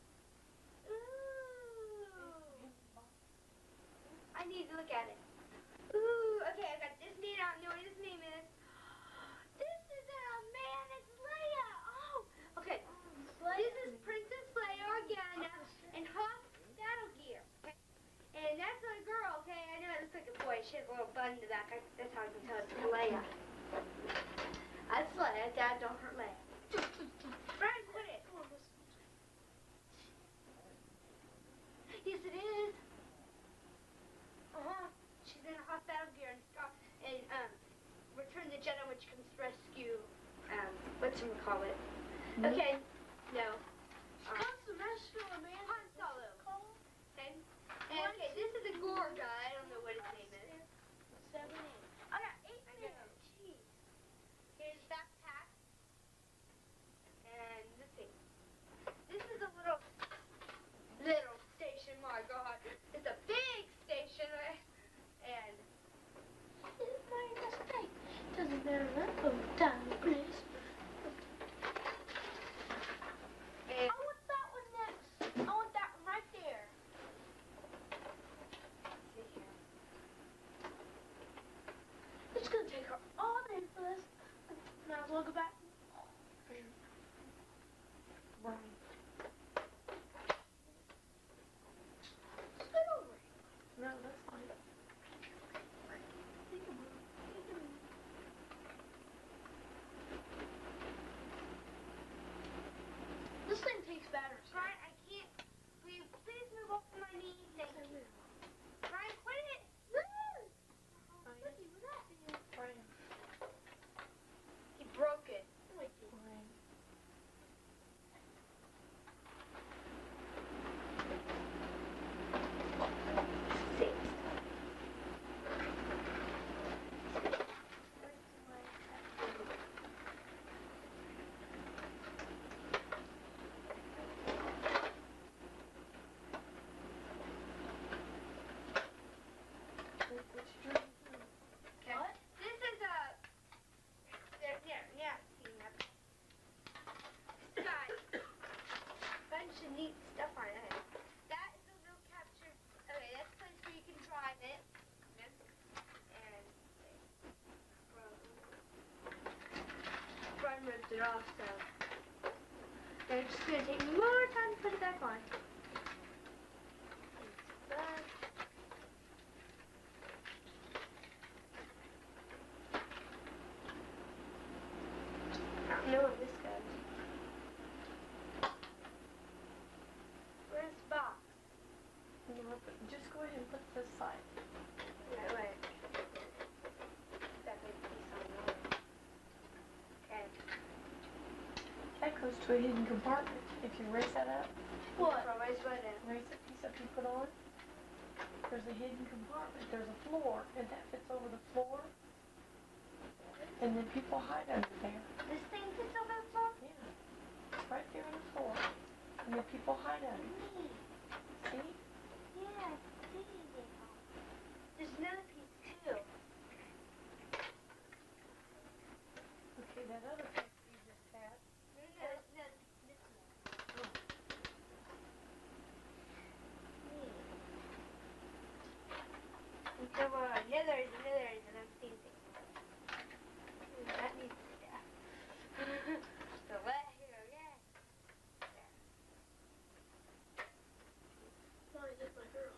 Ooh. I need to look at it. Ooh, okay, I got this name. I don't know what his name is. This is a man, it's Leia. Oh, okay. This is Princess Leia Organa and Hawk Battle Gear. Okay. And that's a girl, okay? I know it looks like a boy. She has a little bun in the back. I, that's how I can tell it's Leia. That's Leia. Dad, don't hurt Leia. Brian, put it. Yes, it is. Uh-huh. She's in a hot battle gear and, Scar- and um, Return the Jedi when she comes to rescue, um, whatchamacallit. Mhm. Okay. No. Um, Comes the master of man. Han Solo. Okay. And, okay, this is a Gore guy. I don't know what his name is. Seven, eight. I got eight names. Jeez. Here's backpack. And let's see. This is a little, little station. My God. It's a big station. right? And It's my mistake. Doesn't matter what oh, time, please. and I want that one next. I want that one right there. let's see here. It's gonna take her all day for this. Might as well go back. Brian. Sit over. No, that's fine. This thing takes batteries. Brian, I can't. Will you please move off my knee? Thank you. Brian, quit it. Brian. He broke it. Brian. it's gonna take me more time to put it back on. Back. I don't know where this goes. Where's the box? You know, but just go ahead and put this side. Wait, wait. That big piece on there. Okay. That goes to a hidden compartment. If you raise that up, What? Raise what in? raise that piece up you put on, there's a hidden compartment. There's a floor, and that fits over the floor. And then people hide under there. This thing fits over the floor? Yeah. It's right there on the floor. And then people hide under it. Neat. See? Yeah, see it. There's another piece too. Okay, that other piece you just had. No, no, no, this one. Neat. And so, uh, another, another, and I'm seeing things. Ooh, that needs to go. So let here, yeah. There. Oh, I hit my girl.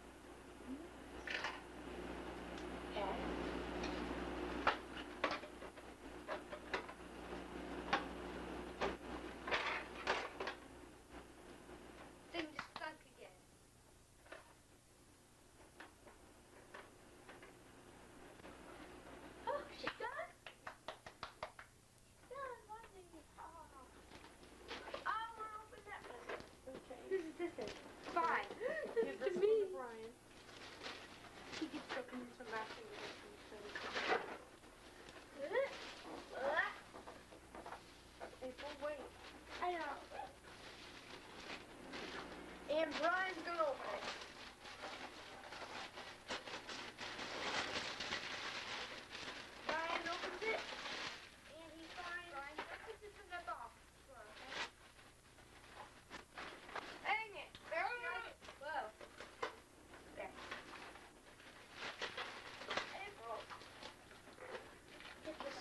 Okay. Thing just stuck again. Oh, she's done? She's done, wasn't she? Oh. I want to open that present. Okay. This is this is fine. Give this one to Brian. He keeps looking into my finger. April, wait. I know. And Brian's gonna open it. Brian opens it, and he finds. Brian, let's put this in the box. Dang it! There we go. Whoa. April. Get this.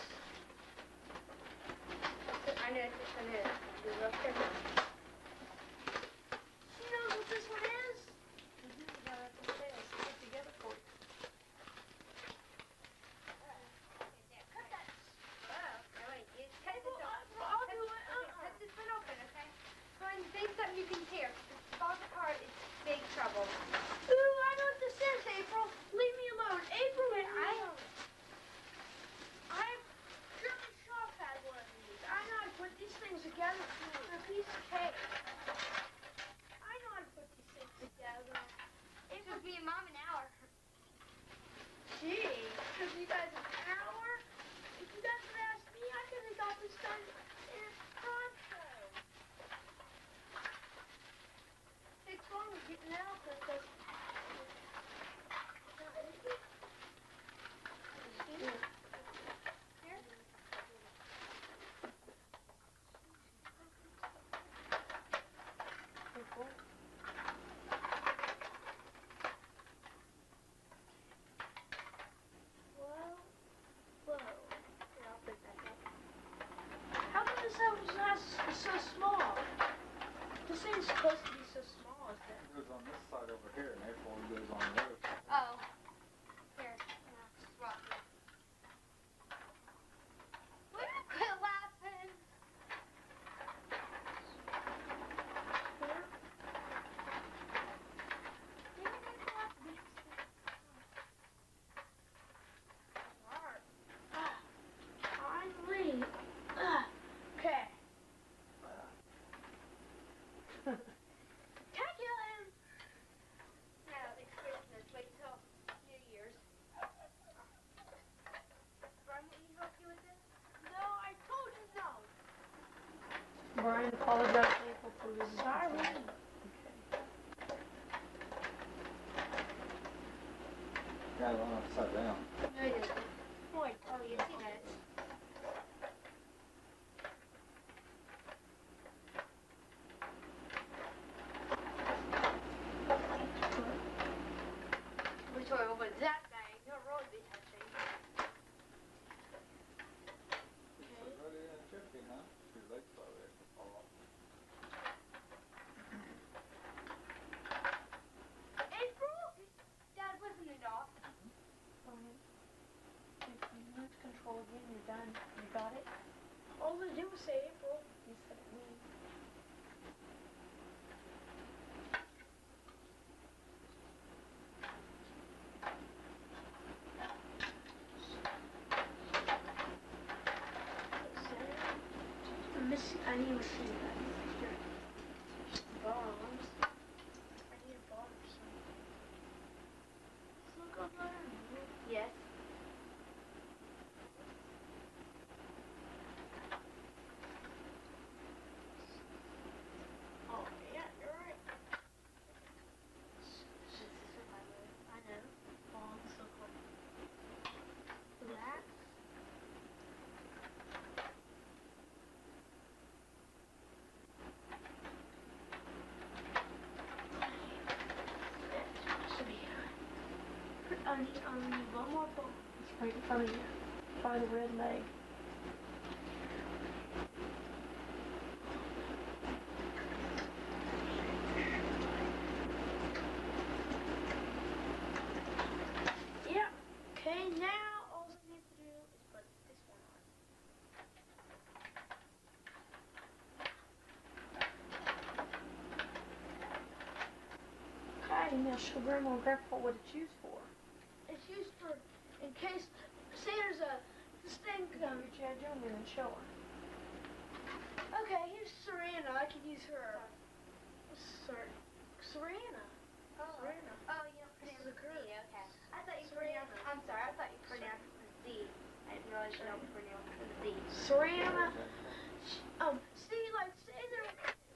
I know this one is. You look at it. She knows what this one is. Mm-hmm. You gotta have to say it. Put it together for you. Cut that. Whoa. Now wait, you cut this April, open. April, I'll Cut do this- it. okay, Uh-uh. cut this one open, okay? Find things that you can tear. If it falls apart, it's big trouble. Ooh, I know what this is, April. Leave me alone. April, leave me I- alone. I'm German Shop had one of these. I know how to put these things together in a piece of cake. I know how to put these things together. It took me and Mom an hour. Gee, took you guys an hour? If you guys would ask me, I could have got this done in a pronto. Takes longer getting it out than it does. Here. April. Whoa. Whoa. Here, I'll pick that up. How come this house is so small? This thing's supposed to be so small, isn't it? It goes on this side over here, and April goes on the other side. Oh. Here. Just rock it. Will you quit laughing? Finally. Okay. Calculating. No, it's Christmas. Wait till New Year's. Brian, will you help you with this? No, I told you no. Brian apologized to April for losing. Sorry. Okay. Got it on upside down. No, he doesn't. Boy, Oh, yes, he does. Which way opens that thing? Your road be touching. It's already in fifty, huh? Your legs are there. Oh. got it? All they do is say April. You said it me. I'm missing. I need to see that. Bombs. I need a bomb or something. Look up there. Yes. Oh yeah, you're right. This is what I live. I know. Bombs look like That. should be. I need. I need one more bomb. It's right in front of you. By the red leg. Yeah. Okay, now all I need to do is put this one on. Okay, now show Grandma and Grandpa what it's used for. It's used for in case say there's a this thing Get comes. your Chad Junior and show her. Okay, here's Serena. I can use her. Sir, Serena. Oh. Serena. Oh, you don't This pronounce is a the girl. Z. Okay. I thought you Serena. pronounced. I'm sorry. I thought you pronounced the Z. I didn't realize you don't pronounce the Z. Serena. Um, see, like, say there,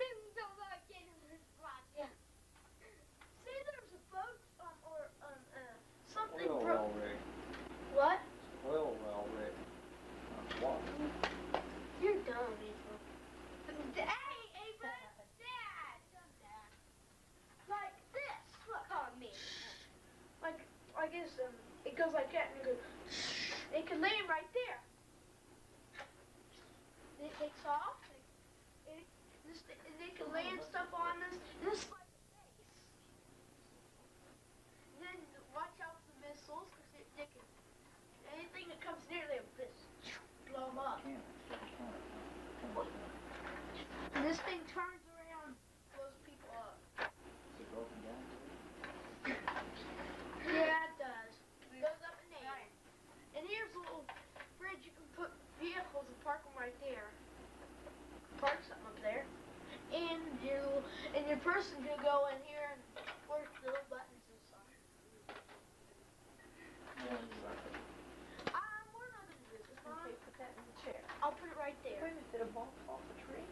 say there's a boat, um, or um, uh, something Oil broke. well rig. What? Oil well rig. Uh, what? You're dumb, April. Hey, Ava, Dad, don't Dad. Like this. Look. Call me. Like, I guess um, it goes like that, and it goes. It can land right there. And it takes off. It, it, this, and they can land stuff on this. This is like a base. And then watch out for missiles, because it, they can. Anything that comes near them, just blow them up. Can't. Can't. And this thing turns around, blows people up. Is it broken down? Yeah, it does. It goes up in the air. And here's a little bridge you can put vehicles and park them right there. Park something up there. And your little, and your person can go in here and push the little buttons inside. Yeah, exactly. Um, we're not gonna do this, huh? Okay, put that in the chair. I'll put it right there. Wait a minute, did a ball fall off a tree?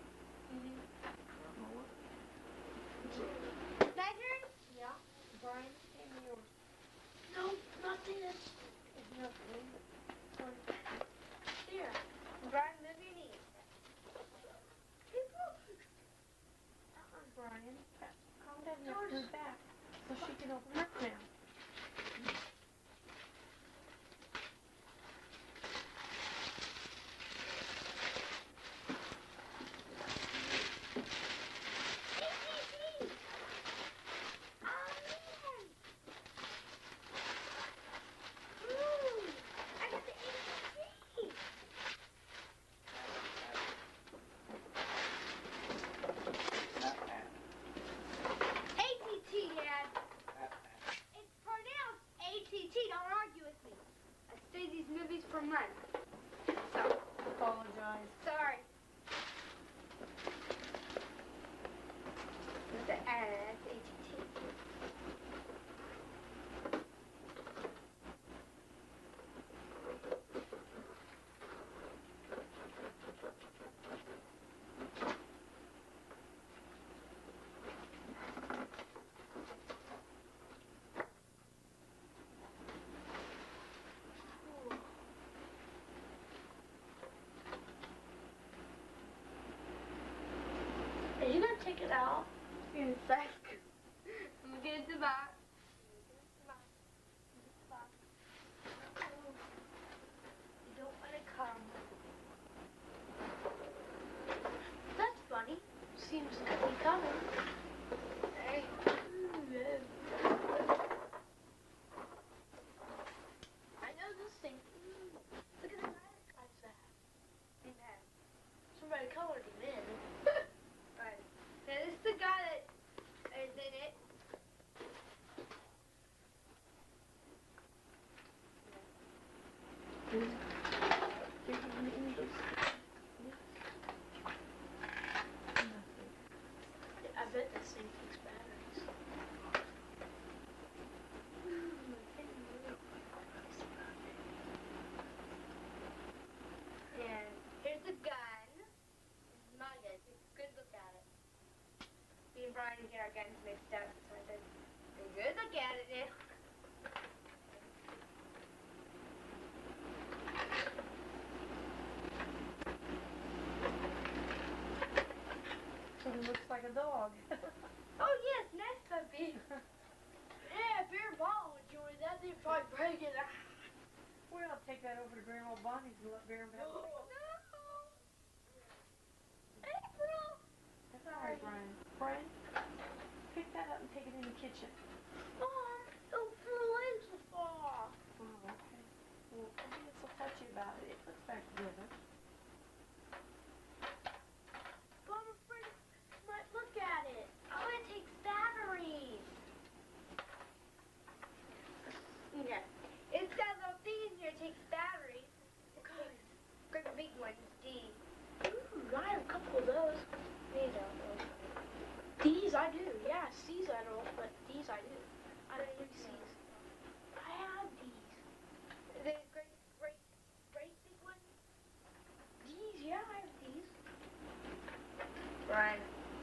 Measuring? Yeah. Brian, hand me yours. No, nothing. That's There's nothing in it. there. Brian, move your knees. Uh-uh, Brian. Calm down, you have to move back. So she can open her now. A T T, Dad. It's pronounced A T T. Don't argue with me. I studied these movies for months. So, Apologize. sorry. It's a, uh, that's A T T. Are you gonna take it out? In a sec. I'm gonna get it to back. You don't want to come. That's funny. Seems to be coming. Hey. I know this thing. Look at the guy that drives that. Brian and get our guns mixed up. So I said, "You're good, look at it now." So he looks like a dog. Oh yes, nice puppy. Yeah, Bear Ball would enjoy that. They'd probably break it. Well, I'll take that over to Grandma Bonnie's and let Bear have it. No. April. That's all right, Brian. Brian, pick that up and take it in the kitchen. Mom, it flew in so far. Oh, okay. Well, don't be so touchy about it. It puts back together. But I'm afraid I might look at it. Oh, it takes batteries. Yeah. It's got a little thing in here. It takes batteries. Okay. Great big ones, D. Ooh, I have a couple of those. These are those. These I do. Yeah, C's I don't, but these I do. I don't use C's. I have these. The great, great, great big ones. These, yeah, I have these. Brian.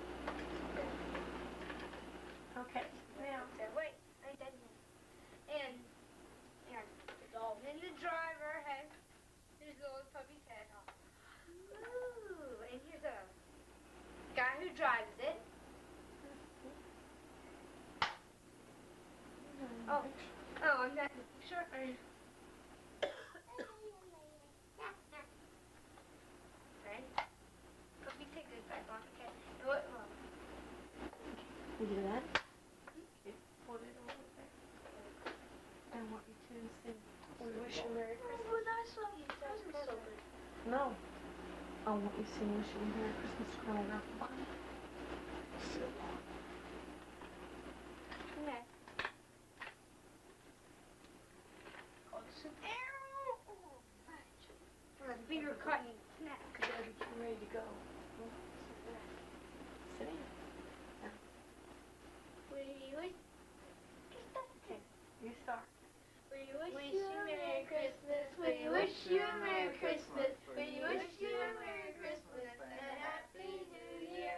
Okay, now, So wait, I ain't done yet. And, and, Dog. then the driver has his little puppy's head on. Ooh, and here's a guy who drives it. Oh, oh, I'm not sure. Right. Let me take this back on, okay? And what, oh, you do that. Okay, put it over there. I want you to sing We Wish You Merry Christmas. Oh, that's so, that's so good. No. I want you to sing Wish You Merry Christmas to Grandma Bonnie. okay. Oh, it's an My finger cutting snap. You gotta be getting ready to go. Sit in. We wish. You start. We wish you a Merry Christmas. We wish you a Merry Christmas. We wish you a Merry Christmas and a Happy New Year.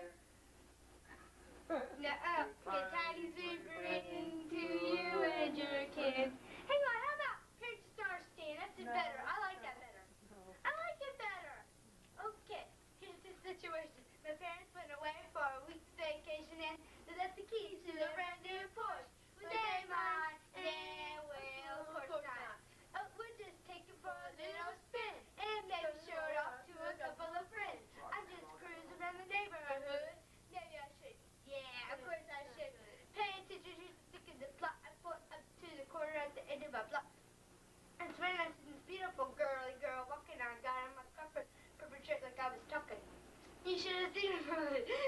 Now up, get tidings we bring to you and your kin. Hang on, how about Prince Star Stand? That's it No. better. I like that better. I like it better. Okay, here's the situation. My parents went away for a week's vacation and they left the keys to the brand new Porsche. With they mine and well, of course not. Uh, we'll just take it for a little spin and maybe show it off to a couple of friends. I'm just cruising around the neighborhood. Maybe I should. Yeah, of course I should. Pay attention to the stick in the plot. I pulled up to the corner at the end of my block. And when I see this beautiful girly girl walking on, got on my comfort perpetrate like I was talking. You should have seen her.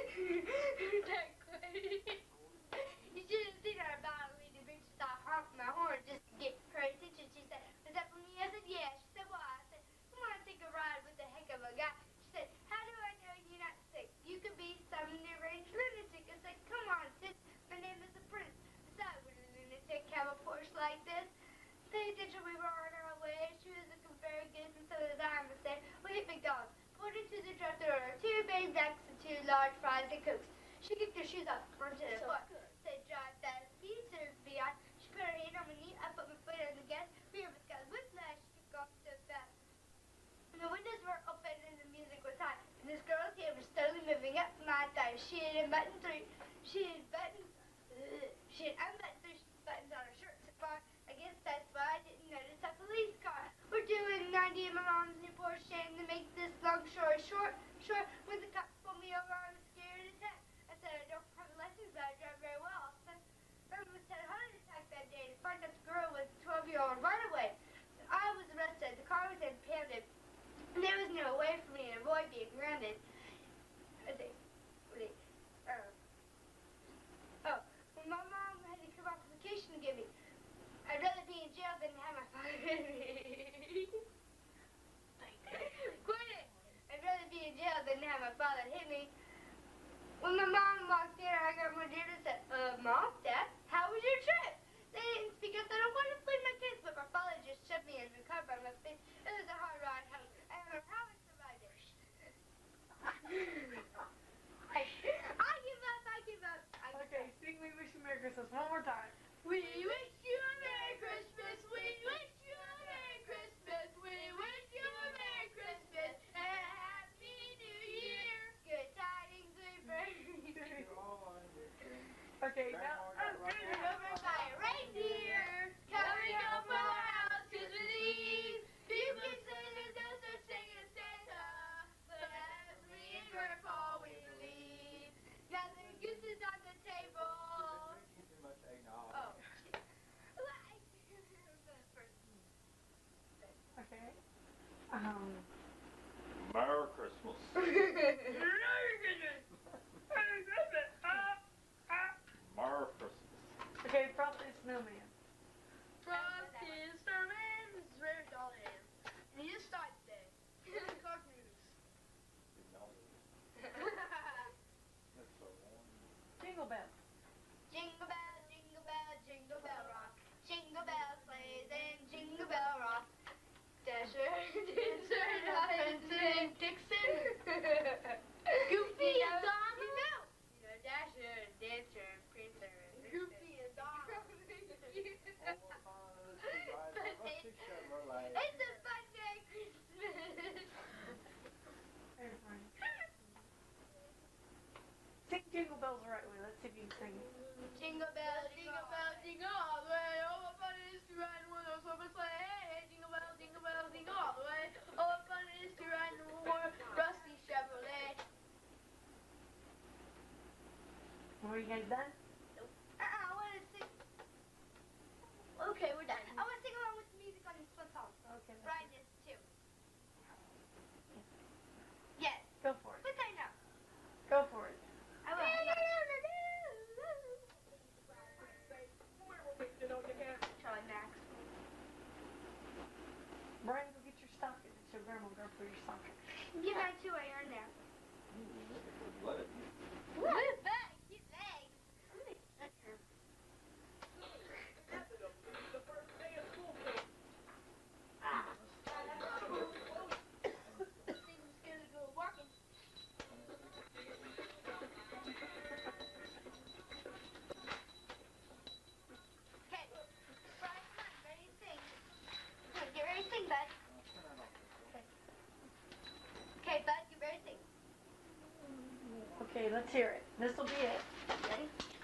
That quick. You should have seen her about me to bring stop honk my horn just to get her attention. She said, "Was that for me?" I said, "Yeah." She said, "Why?" I said, "I want to take a ride with a heck of a guy." She said, "How do I know you're not sick? You could be some deranged lunatic." I said, "Come on, sis. My name is the Prince. Besides, would a lunatic have a Porsche like this?" Pay attention, we were on our way. She was looking very good, and so was I. I said, "Wait, McDonald's." Pulled into the drive-thru, two Big Macs and two large fries and Cokes. She kicked her shoes off, onto the So floor. good. Said, "Drive fast, speed, serves beyond." She put her hand on my knee. I put my foot on the gas. We were got whiplash. She took off so fast. And the windows were open and the music was hot. And this girl's hand was slowly moving up my thigh. She had unbuttoned three. She had buttoned. Ugh, she had unbuttoned three buttons on her shirt so far. I guess that's why I didn't notice a police car. We're doing ninety in my mom's new Porsche, and to make this long story short, short, when the cops pulled me over, I was scared as heck. I said, "I don't have a license, but I drive very well." I almost had a heart attack that day to find out the girl was a twelve-year-old runaway. I was arrested. The car was impounded. And there was no way for me to avoid being grounded. I think, wait, uh, oh, well, my mom had to come off vacation to get me. I'd rather be in jail than have my father hit me. Quit it! I'd rather be in jail than have my father hit me. When my mom walked in, I got my dad and said, uh, "Mom, Dad, how was your trip?" They didn't speak up. They don't want to play my kids, but my father just shoved me in the car by my face. It was a hard ride home. I don't know how I survived it. I, I give up. I give up. I Okay. Um, Merry Christmas. Merry Christmas. okay, Frosty the Snowman. Frosty the Snowman, this is very dull hand. And he just started today. Clark News. Didn't know that. That's so warm. Jingle Bell. Jingle bell, jingle bell, jingle bell rock. Jingle bell sleighs and jingle bell rock. Dasher, Dancer, Hudson, Dixon. Goofy and Donald. You know, Dasher, Dancer, Prancer, Goofy and Donald. It's a fun day, Christmas. Hey, Brian. Sing Jingle Bells the right way. Let's see if you can sing it. Jingle bell, jingle bell, jingle all the way. Oh, what fun it is to ride in one of those open sleigh. Hey, jingle bell, jingle bell, jingle all the way. Oh, what fun it is to ride in one rusty Chevrolet. Are you guys done? Uh-uh, I want to sing. Okay, we're done. I want to sing along with the music on this one song. Okay. let's Ride this too. Yes. Go for it. What time now? Go for it. I will. Charlie Max. Brian, go get your stocking. It's your grandma go for your stocking. Get mine too while you're in there. Let it. What is that? Get legs. Things gonna go walking. Okay, Brian, come on, ready to sing. Come on, get ready to sing, bud. Okay, bud, get ready to sing. Okay, let's hear it. This will be it. Ready?